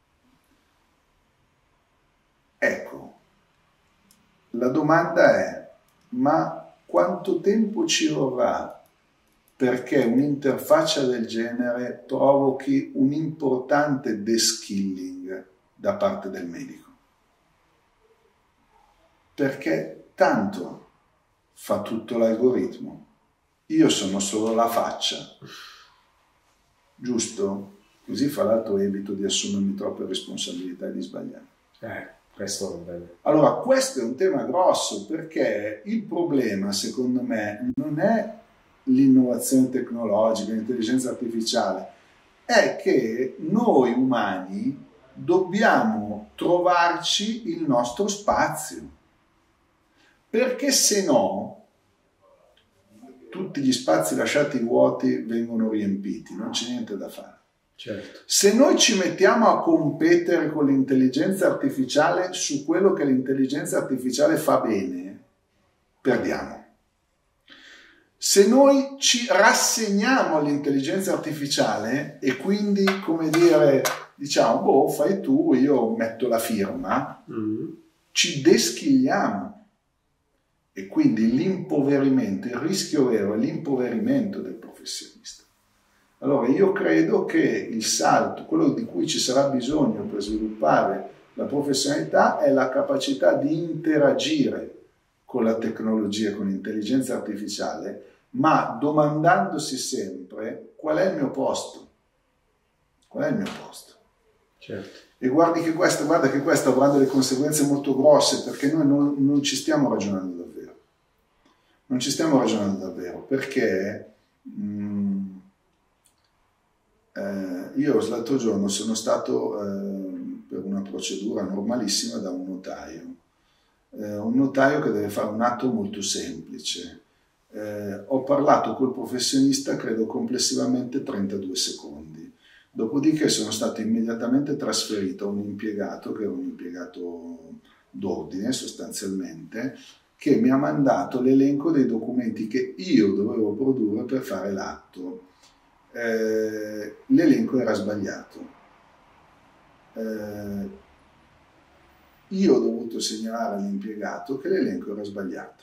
Ecco, la domanda è: ma quanto tempo ci vorrà perché un'interfaccia del genere provochi un importante de-skilling da parte del medico? Perché tanto fa tutto l'algoritmo. Io sono solo la faccia, giusto? Così fra l'altro evito di assumermi troppe responsabilità e di sbagliare. Eh, questo va bene. Allora, questo è un tema grosso, perché il problema, secondo me, non è l'innovazione tecnologica, l'intelligenza artificiale, è che noi umani dobbiamo trovarci il nostro spazio, perché se no tutti gli spazi lasciati vuoti vengono riempiti, non c'è niente da fare. Certo. Se noi ci mettiamo a competere con l'intelligenza artificiale su quello che l'intelligenza artificiale fa bene, perdiamo. Se noi ci rassegniamo all'intelligenza artificiale e quindi, come dire, diciamo, boh, fai tu, io metto la firma, mm. ci deschigliamo. E quindi l'impoverimento, il rischio vero è l'impoverimento del professionista. Allora io credo che il salto, quello di cui ci sarà bisogno per sviluppare la professionalità, è la capacità di interagire con la tecnologia, con l'intelligenza artificiale, ma domandandosi sempre: qual è il mio posto? Qual è il mio posto? Certo. E guardi che questo, guarda che questo avrà delle conseguenze molto grosse, perché noi non, non ci stiamo ragionando davvero. Non ci stiamo ragionando davvero, perché mh, eh, io l'altro giorno sono stato eh, per una procedura normalissima da un notaio. Eh, un notaio che deve fare un atto molto semplice. Eh, ho parlato col professionista credo complessivamente trentadue secondi, dopodiché sono stato immediatamente trasferito a un impiegato che era un impiegato d'ordine sostanzialmente, che mi ha mandato l'elenco dei documenti che io dovevo produrre per fare l'atto. Eh, l'elenco era sbagliato. Eh, io ho dovuto segnalare all'impiegato che l'elenco era sbagliato.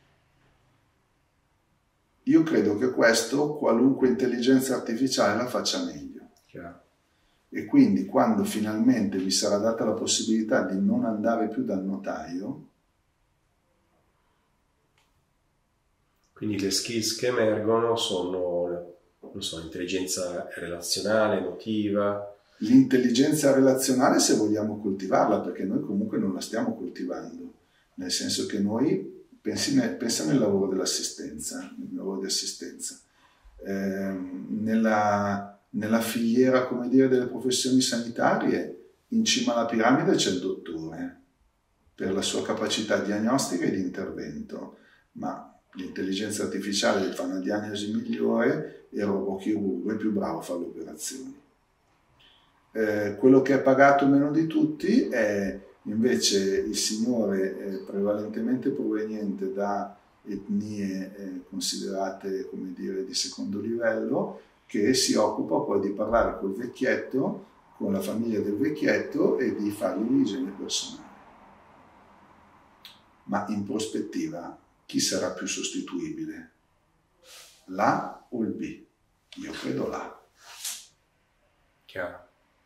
Io credo che questo qualunque intelligenza artificiale la faccia meglio. Chiaro. E quindi quando finalmente mi sarà data la possibilità di non andare più dal notaio, quindi le skills che emergono sono, non so, intelligenza relazionale, emotiva. L'intelligenza relazionale, se vogliamo coltivarla, perché noi comunque non la stiamo coltivando, nel senso che noi pensi, pensa nel lavoro dell'assistenza, nel lavoro di assistenza, eh, nella, nella filiera, come dire, delle professioni sanitarie, in cima alla piramide c'è il dottore, per la sua capacità diagnostica e di intervento, ma l'intelligenza artificiale fa una diagnosi migliore e il robot chirurgo è più bravo a fare le operazioni. Eh, quello che è pagato meno di tutti è invece il signore eh, prevalentemente proveniente da etnie eh, considerate, come dire, di secondo livello, che si occupa poi di parlare col vecchietto, con la famiglia del vecchietto e di fargli l'igiene personale. Ma in prospettiva chi sarà più sostituibile? L'A o il B? Io credo l'A. Chiaro.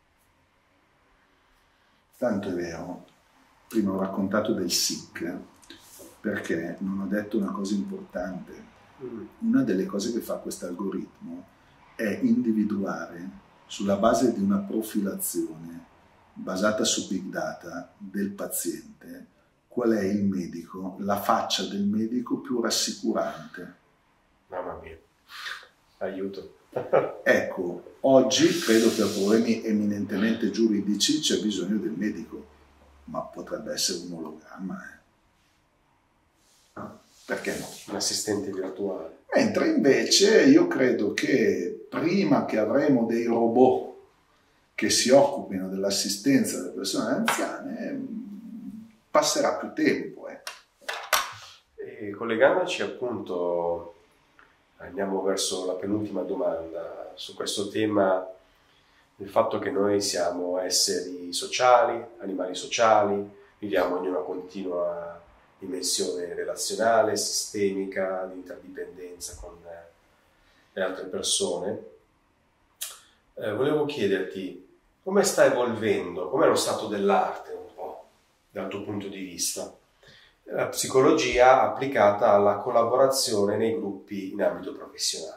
Tanto è vero, prima ho raccontato del S I C, perché non ho detto una cosa importante. Mm. Una delle cose che fa questo algoritmo è individuare, sulla base di una profilazione basata su big data del paziente, qual è il medico, la faccia del medico più rassicurante. Mamma mia, aiuto. Ecco, oggi credo che per problemi eminentemente giuridici c'è bisogno del medico, ma potrebbe essere un ologramma. Eh. Perché no? Un assistente virtuale. Mentre invece io credo che prima che avremo dei robot che si occupino dell'assistenza delle persone anziane, passerà più tempo. Eh. E collegandoci appunto, andiamo verso la penultima domanda, su questo tema del fatto che noi siamo esseri sociali, animali sociali, viviamo in una continua dimensione relazionale, sistemica, di interdipendenza con le altre persone. Eh, volevo chiederti come sta evolvendo, com'è lo stato dell'arte un po' dal tuo punto di vista, la psicologia applicata alla collaborazione nei gruppi in ambito professionale.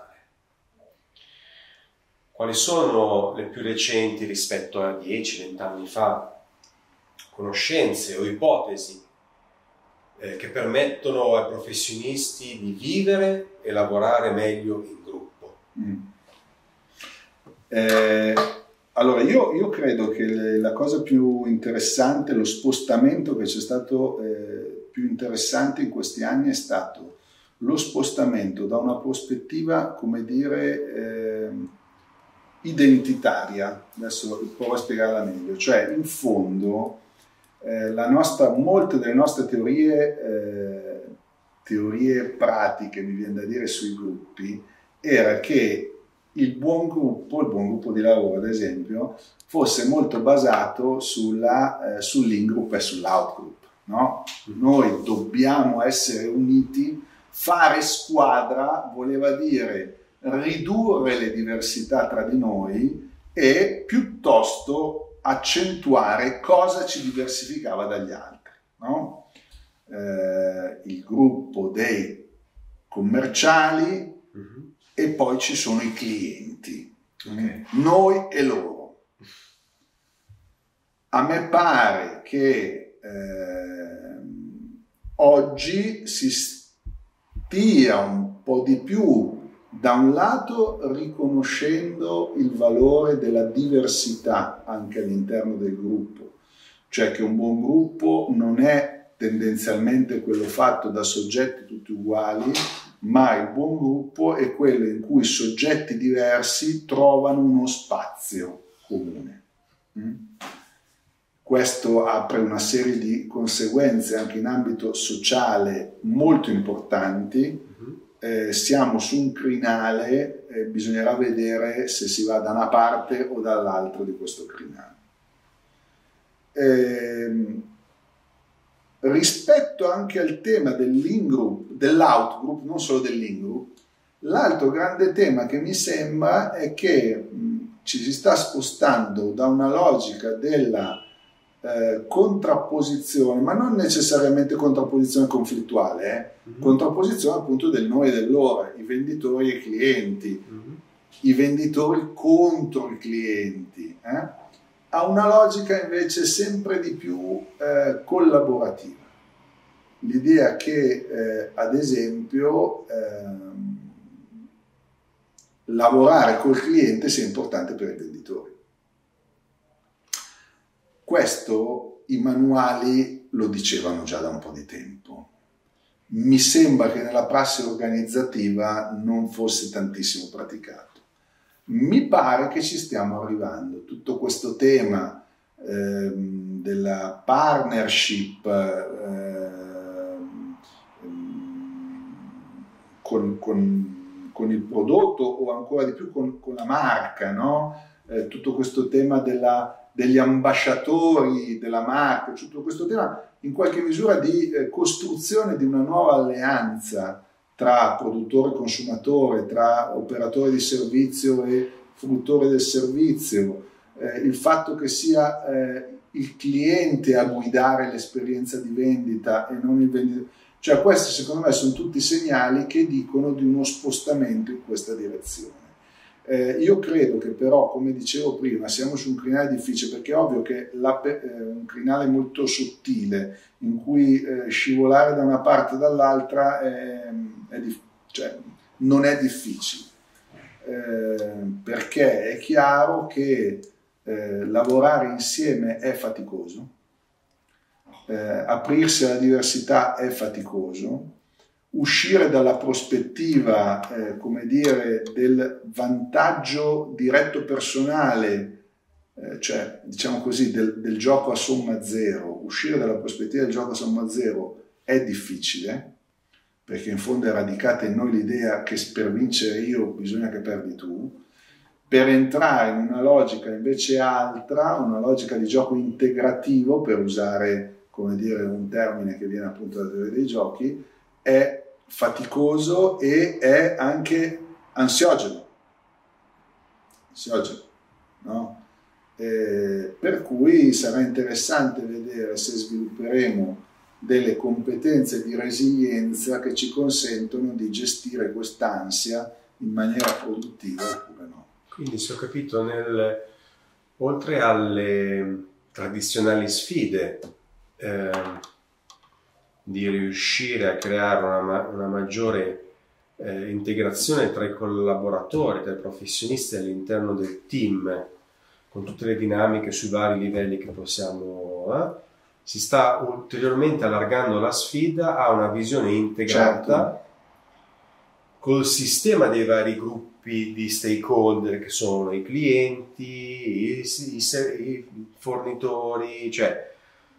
Quali sono le più recenti rispetto a dieci venti anni fa conoscenze o ipotesi eh, che permettono ai professionisti di vivere e lavorare meglio in gruppo? Mm. Eh, allora io, io credo che le, la cosa più interessante, lo spostamento che c'è stato eh, più interessante in questi anni è stato lo spostamento da una prospettiva, come dire, eh, identitaria. Adesso provo a spiegarla meglio. Cioè, in fondo, eh, la nostra, molte delle nostre teorie, eh, teorie pratiche, mi viene da dire, sui gruppi, era che il buon gruppo, il buon gruppo di lavoro ad esempio, fosse molto basato sulla, eh, sull'in-group e sull'out-group. No? Noi dobbiamo essere uniti, fare squadra voleva dire ridurre le diversità tra di noi e piuttosto accentuare cosa ci diversificava dagli altri. No? Eh, il gruppo dei commerciali, mm-hmm. E poi ci sono i clienti, okay. Noi e loro. A me pare che eh, oggi si stia un po' di più, da un lato, riconoscendo il valore della diversità anche all'interno del gruppo, cioè che un buon gruppo non è tendenzialmente quello fatto da soggetti tutti uguali, ma il buon gruppo è quello in cui soggetti diversi trovano uno spazio comune. Mm? Questo apre una serie di conseguenze anche in ambito sociale molto importanti. Mm-hmm. Eh, siamo su un crinale, eh, bisognerà vedere se si va da una parte o dall'altra di questo crinale. Eh, Rispetto anche al tema dell'in-group, dell'out-group, non solo dell'in-group, l'altro grande tema che mi sembra è che mh, ci si sta spostando da una logica della eh, contrapposizione, ma non necessariamente contrapposizione conflittuale, eh? Mm-hmm. Contrapposizione appunto del noi e del loro, i venditori e i clienti, mm-hmm. I venditori contro i clienti, eh? Ha una logica invece sempre di più eh, collaborativa. L'idea che, eh, ad esempio, eh, lavorare col cliente sia importante per i venditori. Questo i manuali lo dicevano già da un po' di tempo. Mi sembra che nella prassi organizzativa non fosse tantissimo praticato. Mi pare che ci stiamo arrivando. Tutto questo tema eh, della partnership eh, con, con, con il prodotto o ancora di più con, con la marca, no? Eh, tutto questo tema della, degli ambasciatori della marca, tutto questo tema in qualche misura di eh, costruzione di una nuova alleanza tra produttore e consumatore, tra operatore di servizio e fruttore del servizio, eh, il fatto che sia eh, il cliente a guidare l'esperienza di vendita e non il venditore. Cioè questi secondo me sono tutti segnali che dicono di uno spostamento in questa direzione. Eh, io credo che però, come dicevo prima, siamo su un crinale difficile, perché è ovvio che la, eh, un crinale molto sottile, in cui eh, scivolare da una parte o dall'altra è, è cioè, non è difficile, eh, perché è chiaro che eh, lavorare insieme è faticoso, eh, aprirsi alla diversità è faticoso, uscire dalla prospettiva, eh, come dire, del vantaggio diretto personale, eh, cioè diciamo così del, del gioco a somma zero, uscire dalla prospettiva del gioco a somma zero è difficile, perché in fondo è radicata in noi l'idea che per vincere io bisogna che perdi tu. Per entrare in una logica invece altra, una logica di gioco integrativo, per usare, come dire, un termine che viene appunto dalla teoria dei giochi, è faticoso e è anche ansiogeno, ansiogeno, no? Eh, per cui sarà interessante vedere se svilupperemo delle competenze di resilienza che ci consentono di gestire quest'ansia in maniera produttiva oppure no. Quindi, se ho capito, nel, oltre alle tradizionali sfide, eh, di riuscire a creare una, una maggiore eh, integrazione tra i collaboratori, tra i professionisti all'interno del team, con tutte le dinamiche sui vari livelli che possiamo, eh, si sta ulteriormente allargando la sfida a una visione integrata, certo, col sistema dei vari gruppi di stakeholder che sono i clienti, i, i, i fornitori, cioè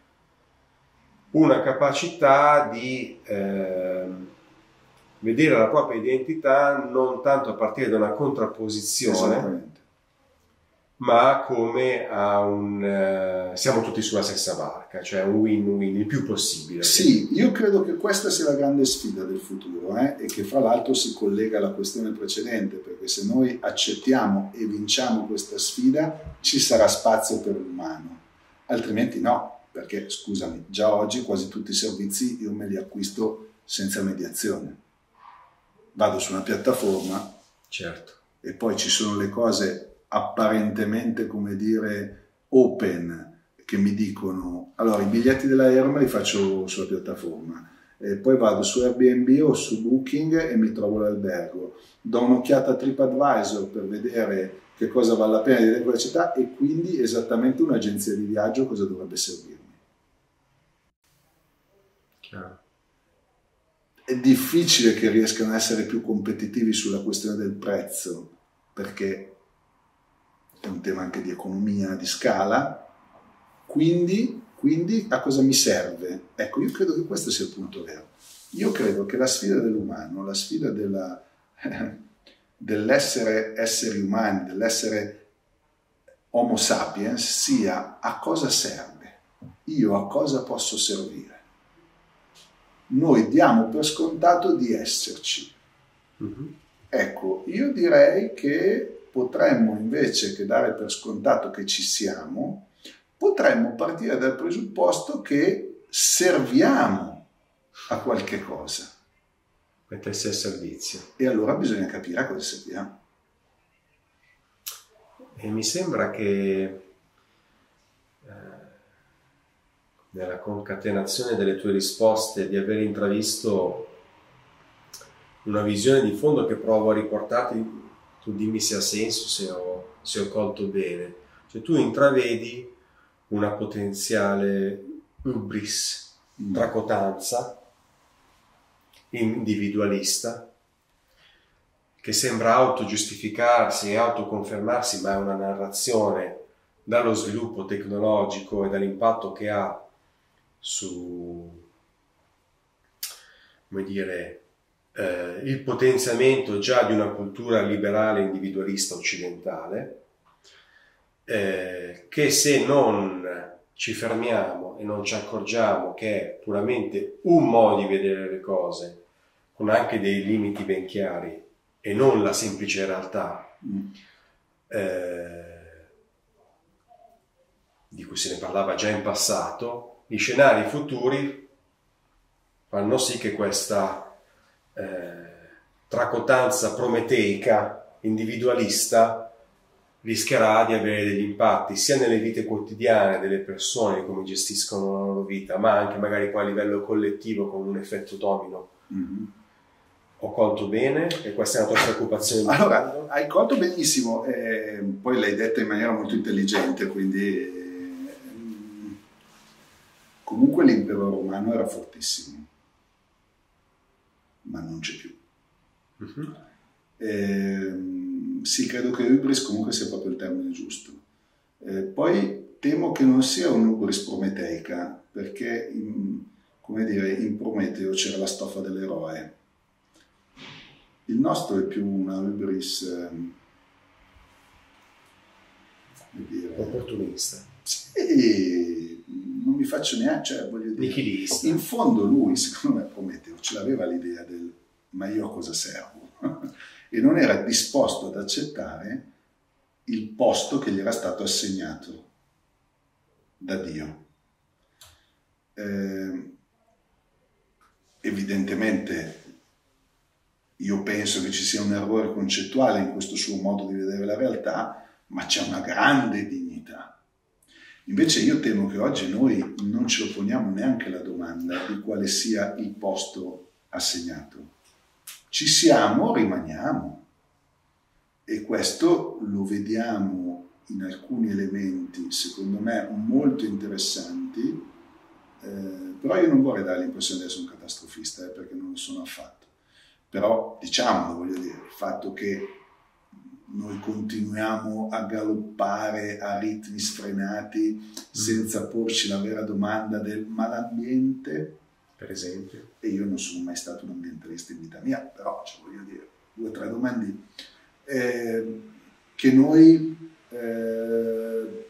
una capacità di eh, vedere la propria identità non tanto a partire da una contrapposizione, ma come a un uh, siamo tutti sulla stessa barca, cioè un win-win il più possibile. Sì, io credo che questa sia la grande sfida del futuro, eh? E che fra l'altro si collega alla questione precedente, perché se noi accettiamo e vinciamo questa sfida ci sarà spazio per l'umano, altrimenti no. Perché, scusami, già oggi quasi tutti i servizi io me li acquisto senza mediazione. Vado su una piattaforma, certo, e poi ci sono le cose apparentemente, come dire, open, che mi dicono, allora i biglietti dell'aereo me li faccio sulla piattaforma, e poi vado su Airbnb o su Booking e mi trovo l'albergo. Do un'occhiata a TripAdvisor per vedere che cosa vale la pena di vedere quella città, e quindi esattamente un'agenzia di viaggio cosa dovrebbe servirmi. Chiaro. È difficile che riescano a essere più competitivi sulla questione del prezzo, perché è un tema anche di economia, di scala, quindi, quindi a cosa mi serve? Ecco, io credo che questo sia il punto vero. Io credo che la sfida dell'umano, la sfida della, dell'essere esseri umani, dell'essere Homo sapiens, sia a cosa serve, io a cosa posso servire. Noi diamo per scontato di esserci. Mm-hmm. Ecco, io direi che potremmo, invece che dare per scontato che ci siamo, potremmo partire dal presupposto che serviamo a qualche cosa. Mettersi al servizio. E allora bisogna capire a cosa serviamo. E mi sembra che eh, nella concatenazione delle tue risposte di aver intravisto una visione di fondo che provo a riportarti. Tu dimmi se ha senso, se ho, se ho colto bene. Cioè tu intravedi una potenziale hubris, mm. tracotanza, individualista, che sembra autogiustificarsi e autoconfermarsi, ma è una narrazione dallo sviluppo tecnologico e dall'impatto che ha su, come dire, Eh, il potenziamento già di una cultura liberale individualista occidentale, eh, che se non ci fermiamo e non ci accorgiamo che è puramente un modo di vedere le cose, con anche dei limiti ben chiari e non la semplice realtà, eh, di cui se ne parlava già in passato, gli scenari futuri fanno sì che questa eh, tracotanza prometeica, individualista, rischierà di avere degli impatti sia nelle vite quotidiane delle persone, come gestiscono la loro vita, ma anche magari poi a livello collettivo con un effetto domino. Mm-hmm. Ho colto bene? E questa è una tua preoccupazione? Allora, hai colto benissimo, eh, poi l'hai detta in maniera molto intelligente, quindi eh, comunque l'impero romano era fortissimo, ma non c'è più. Mm-hmm. Eh, sì, credo che hubris comunque sia proprio il termine giusto. Eh, poi temo che non sia un'hubris prometeica, perché in, come dire, in Prometeo c'era la stoffa dell'eroe. Il nostro è più una hubris eh, dire, opportunista. Sì, non mi faccio neanche, cioè, voglio dire, nichilista. In fondo lui, secondo me, Prometeo ce l'aveva l'idea del ma io a cosa servo? E non era disposto ad accettare il posto che gli era stato assegnato da Dio. Eh, evidentemente io penso che ci sia un errore concettuale in questo suo modo di vedere la realtà, ma c'è una grande dignità. Invece io temo che oggi noi non ci opponiamo neanche alla domanda di quale sia il posto assegnato. Ci siamo, rimaniamo. E questo lo vediamo in alcuni elementi, secondo me, molto interessanti, eh, però io non vorrei dare l'impressione di essere un catastrofista, eh, perché non lo sono affatto. Però, diciamolo, voglio dire, il fatto che noi continuiamo a galoppare a ritmi sfrenati senza porci la vera domanda del ma l'ambiente, per esempio, e io non sono mai stato un ambientalista in vita mia, però cioè, voglio dire, due o tre domande eh, che noi eh,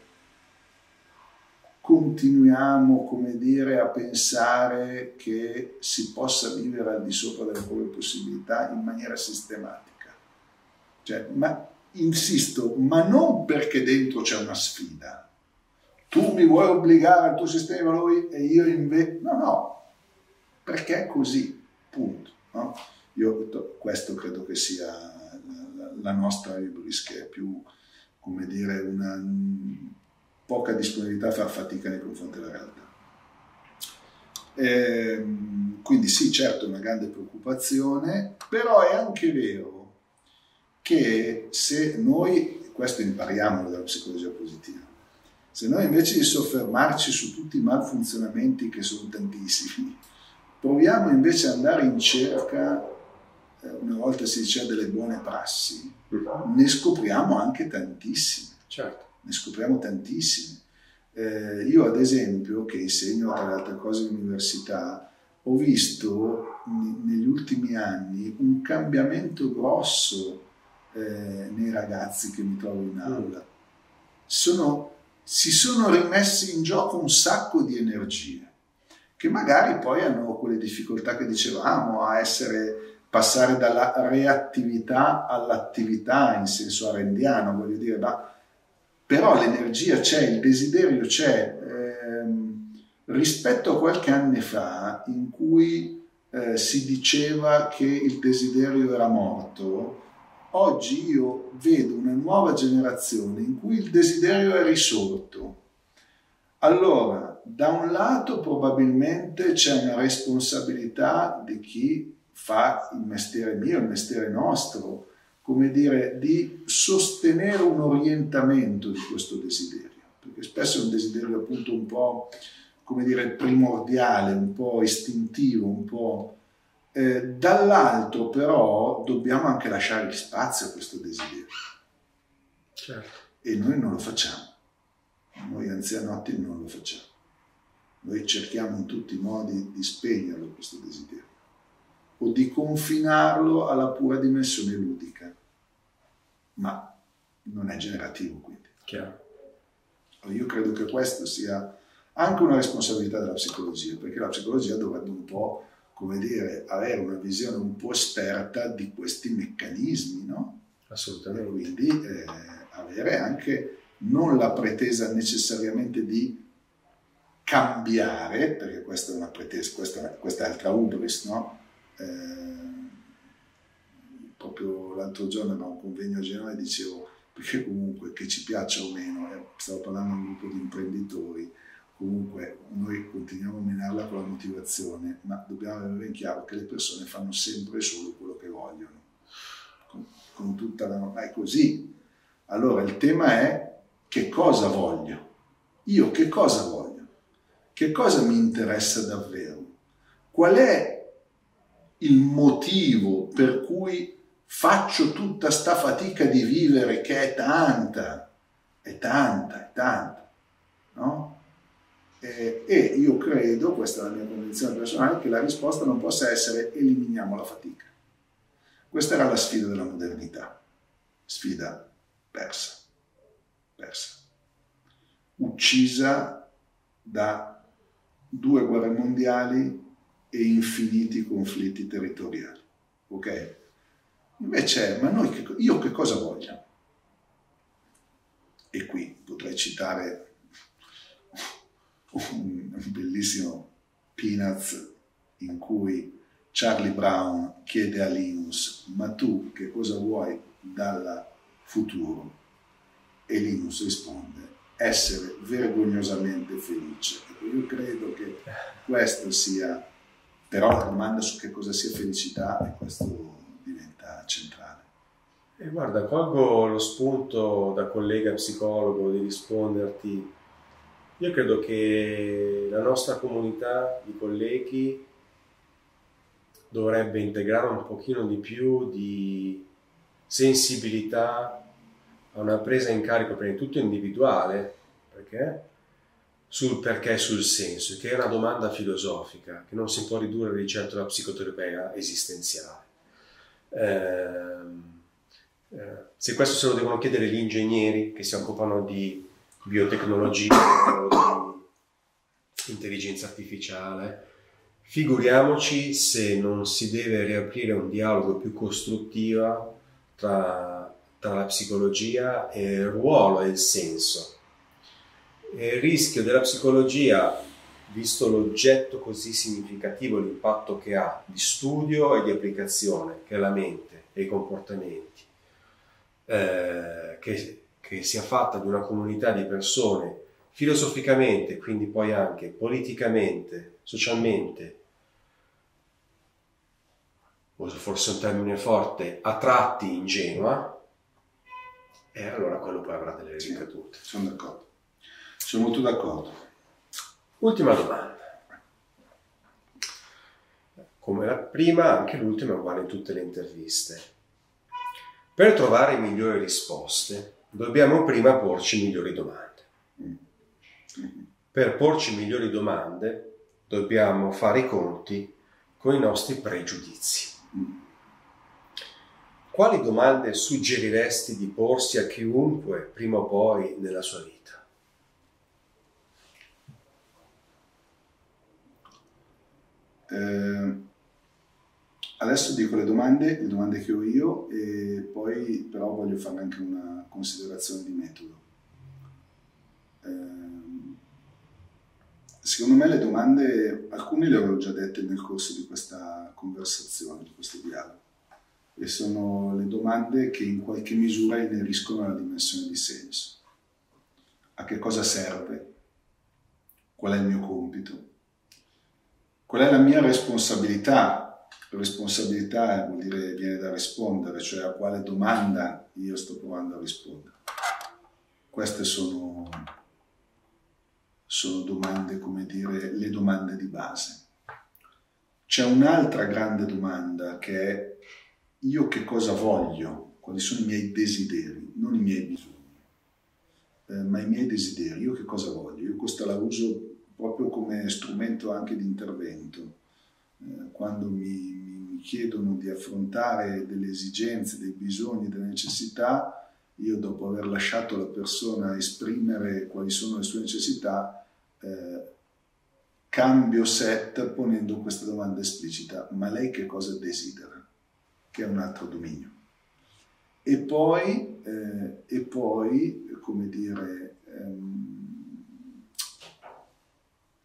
continuiamo, come dire, a pensare che si possa vivere al di sopra delle proprie possibilità in maniera sistematica. Cioè, ma insisto, ma non perché dentro c'è una sfida. Tu mi vuoi obbligare al tuo sistema di valori e io invece... No, no, perché è così, punto. No? Io questo credo che sia la, la nostra hubris, che è più, come dire, una poca disponibilità a far fatica nei confronti della realtà. E, quindi sì, certo, una grande preoccupazione, però è anche vero che se noi, questo impariamolo dalla psicologia positiva, se noi invece di soffermarci su tutti i malfunzionamenti, che sono tantissimi, proviamo invece ad andare in cerca, eh, una volta si diceva, delle buone prassi, ne scopriamo anche tantissime. Certo. Ne scopriamo tantissime. Eh, io ad esempio, che insegno tra le altre cose all'università, ho visto n- negli ultimi anni un cambiamento grosso eh, nei ragazzi che mi trovo in aula. Sono, si sono rimessi in gioco un sacco di energie, che magari poi hanno quelle difficoltà che dicevamo a essere, passare dalla reattività all'attività in senso arendiano, voglio dire, ma però l'energia c'è, il desiderio c'è. Ehm, rispetto a qualche anno fa, in cui eh, si diceva che il desiderio era morto, oggi io vedo una nuova generazione in cui il desiderio è risorto. Allora, da un lato probabilmente c'è una responsabilità di chi fa il mestiere mio, il mestiere nostro, come dire, di sostenere un orientamento di questo desiderio, perché spesso è un desiderio appunto un po', come dire, primordiale, un po' istintivo, un po'... Eh, dall'altro però dobbiamo anche lasciare spazio a questo desiderio. Certo. E noi non lo facciamo, noi anzianotti non lo facciamo, noi cerchiamo in tutti i modi di spegnerlo questo desiderio o di confinarlo alla pura dimensione ludica, ma non è generativo, quindi. Chiaro. Io credo che questo sia anche una responsabilità della psicologia, perché la psicologia dovrebbe un po', come dire, avere una visione un po' esperta di questi meccanismi, no? Assolutamente. E quindi eh, avere anche non la pretesa necessariamente di cambiare, perché questa è una pretesa, questa, questa è altra ubris, no? Eh, proprio l'altro giorno a un convegno a Genova e dicevo, perché comunque che ci piaccia o meno, eh, stavo parlando a un gruppo di imprenditori, comunque noi continuiamo a menarla con la motivazione, ma dobbiamo avere ben chiaro che le persone fanno sempre solo quello che vogliono, con, con tutta la... ma è così. Allora il tema è che cosa voglio? Io che cosa voglio? Che cosa mi interessa davvero? Qual è il motivo per cui faccio tutta sta fatica di vivere che è tanta, è tanta, è tanta, no? E, e io credo, questa è la mia convinzione personale, che la risposta non possa essere eliminiamo la fatica. Questa era la sfida della modernità, sfida persa, persa, uccisa da due guerre mondiali e infiniti conflitti territoriali, ok? Invece, ma noi che, io che cosa voglio? E qui potrei citare un, un bellissimo Peanuts in cui Charlie Brown chiede a Linus, ma tu che cosa vuoi dal futuro? E Linus risponde, essere vergognosamente felice. Io credo che questo sia, però la domanda su che cosa sia felicità, e questo diventa centrale. E guarda, colgo lo spunto da collega psicologo di risponderti. Io credo che la nostra comunità di colleghi dovrebbe integrare un pochino di più di sensibilità a una presa in carico prima di tutto individuale, perché sul perché e sul senso, che è una domanda filosofica che non si può ridurre di certo alla psicoterapia esistenziale. Eh, eh, se questo se lo devono chiedere gli ingegneri che si occupano di biotecnologia o di intelligenza artificiale, figuriamoci se non si deve riaprire un dialogo più costruttivo tra, tra la psicologia e il ruolo e il senso. E il rischio della psicologia, visto l'oggetto così significativo, l'impatto che ha di studio e di applicazione, che è la mente e i comportamenti, eh, che, che sia fatta di una comunità di persone filosoficamente, quindi poi anche politicamente, socialmente, uso forse un termine forte, a tratti ingenua, e allora quello poi avrà delle ricadute. Sì, sono d'accordo. Sono molto d'accordo. Ultima domanda. Come la prima, anche l'ultima è uguale in tutte le interviste. Per trovare migliori risposte, dobbiamo prima porci migliori domande. Per porci migliori domande, dobbiamo fare i conti con i nostri pregiudizi. Quali domande suggeriresti di porsi a chiunque prima o poi nella sua vita? Eh, adesso dico le domande, le domande che ho io, e poi però voglio fare anche una considerazione di metodo. Eh, secondo me le domande, alcune le avevo già dette nel corso di questa conversazione, di questo dialogo, e sono le domande che in qualche misura ineriscono la dimensione di senso. A che cosa serve? Qual è il mio compito? Qual è la mia responsabilità? Responsabilità vuol dire viene da rispondere, cioè a quale domanda io sto provando a rispondere. Queste sono, sono domande, come dire, le domande di base. C'è un'altra grande domanda che è io che cosa voglio? Quali sono i miei desideri? Non i miei bisogni, eh, ma i miei desideri. Io che cosa voglio? Io questa la uso proprio come strumento anche di intervento. Eh, quando mi, mi chiedono di affrontare delle esigenze, dei bisogni, delle necessità, io dopo aver lasciato la persona esprimere quali sono le sue necessità, eh, cambio set ponendo questa domanda esplicita: ma lei che cosa desidera? Che è un altro dominio. E poi, eh, e poi come dire, ehm,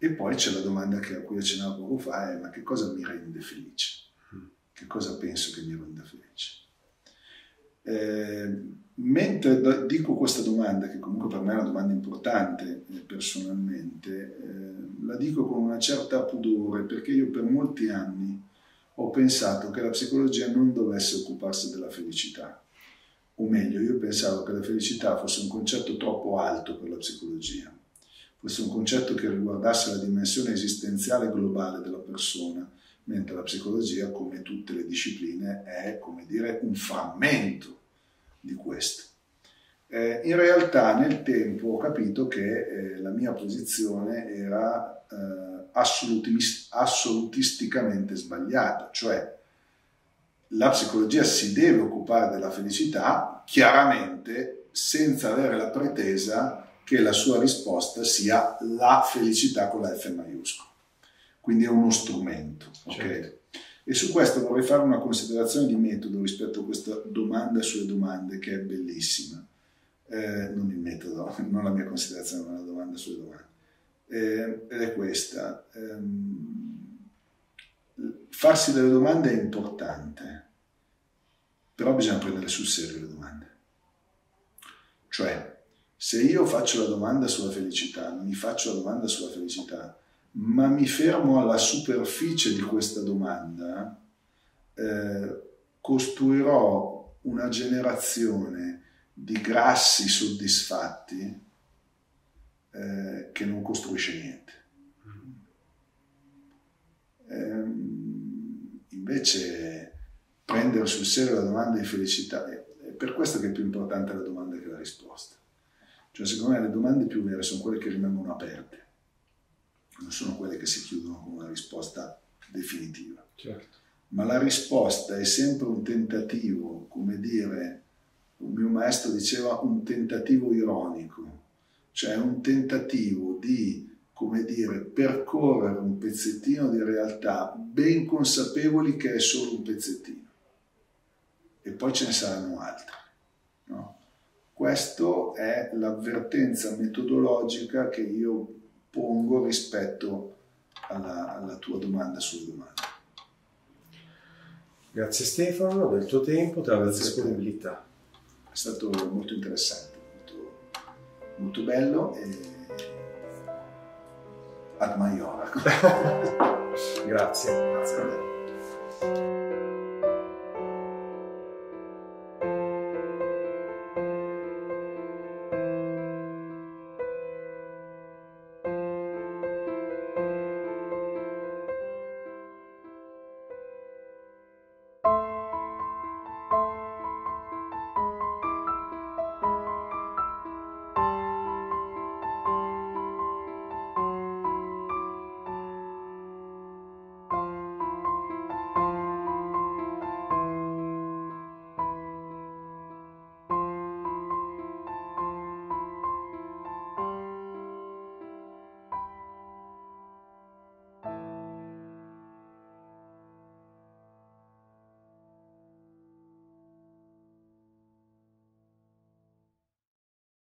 E poi c'è la domanda che, a cui accennavo poco fa, è: ma che cosa mi rende felice? Che cosa penso che mi renda felice? Eh, mentre dico questa domanda, che comunque per me è una domanda importante eh, personalmente, eh, la dico con una certa pudore, perché io per molti anni ho pensato che la psicologia non dovesse occuparsi della felicità. O meglio, io pensavo che la felicità fosse un concetto troppo alto per la psicologia, fosse un concetto che riguardasse la dimensione esistenziale globale della persona, mentre la psicologia, come tutte le discipline, è, come dire, un frammento di questo. Eh, in realtà nel tempo ho capito che eh, la mia posizione era eh, assolutisticamente sbagliata, cioè la psicologia si deve occupare della felicità, chiaramente senza avere la pretesa che la sua risposta sia la felicità con la F maiuscola. Quindi è uno strumento. Certo. Okay? E su questo vorrei fare una considerazione di metodo rispetto a questa domanda sulle domande, che è bellissima. Eh, non il metodo, non la mia considerazione, ma la domanda sulle domande. Eh, ed è questa. Ehm, farsi delle domande è importante, però bisogna prendere sul serio le domande. Cioè, se io faccio la domanda sulla felicità, mi faccio la domanda sulla felicità, ma mi fermo alla superficie di questa domanda, eh, costruirò una generazione di grassi soddisfatti eh, che non costruisce niente. Eh, invece prendere sul serio la domanda di felicità, è, è per questo che è più importante la domanda che la risposta. Cioè, secondo me le domande più vere sono quelle che rimangono aperte, non sono quelle che si chiudono con una risposta definitiva. Certo. Ma la risposta è sempre un tentativo, come dire, un mio maestro diceva, un tentativo ironico, cioè un tentativo di, come dire, percorrere un pezzettino di realtà ben consapevoli che è solo un pezzettino e poi ce ne saranno altri, no? Questo è l'avvertenza metodologica che io pongo rispetto alla, alla tua domanda sulle domande. Grazie Stefano del tuo tempo, della disponibilità. È stato molto interessante, molto, molto bello e ad maiora. Grazie. Grazie a te.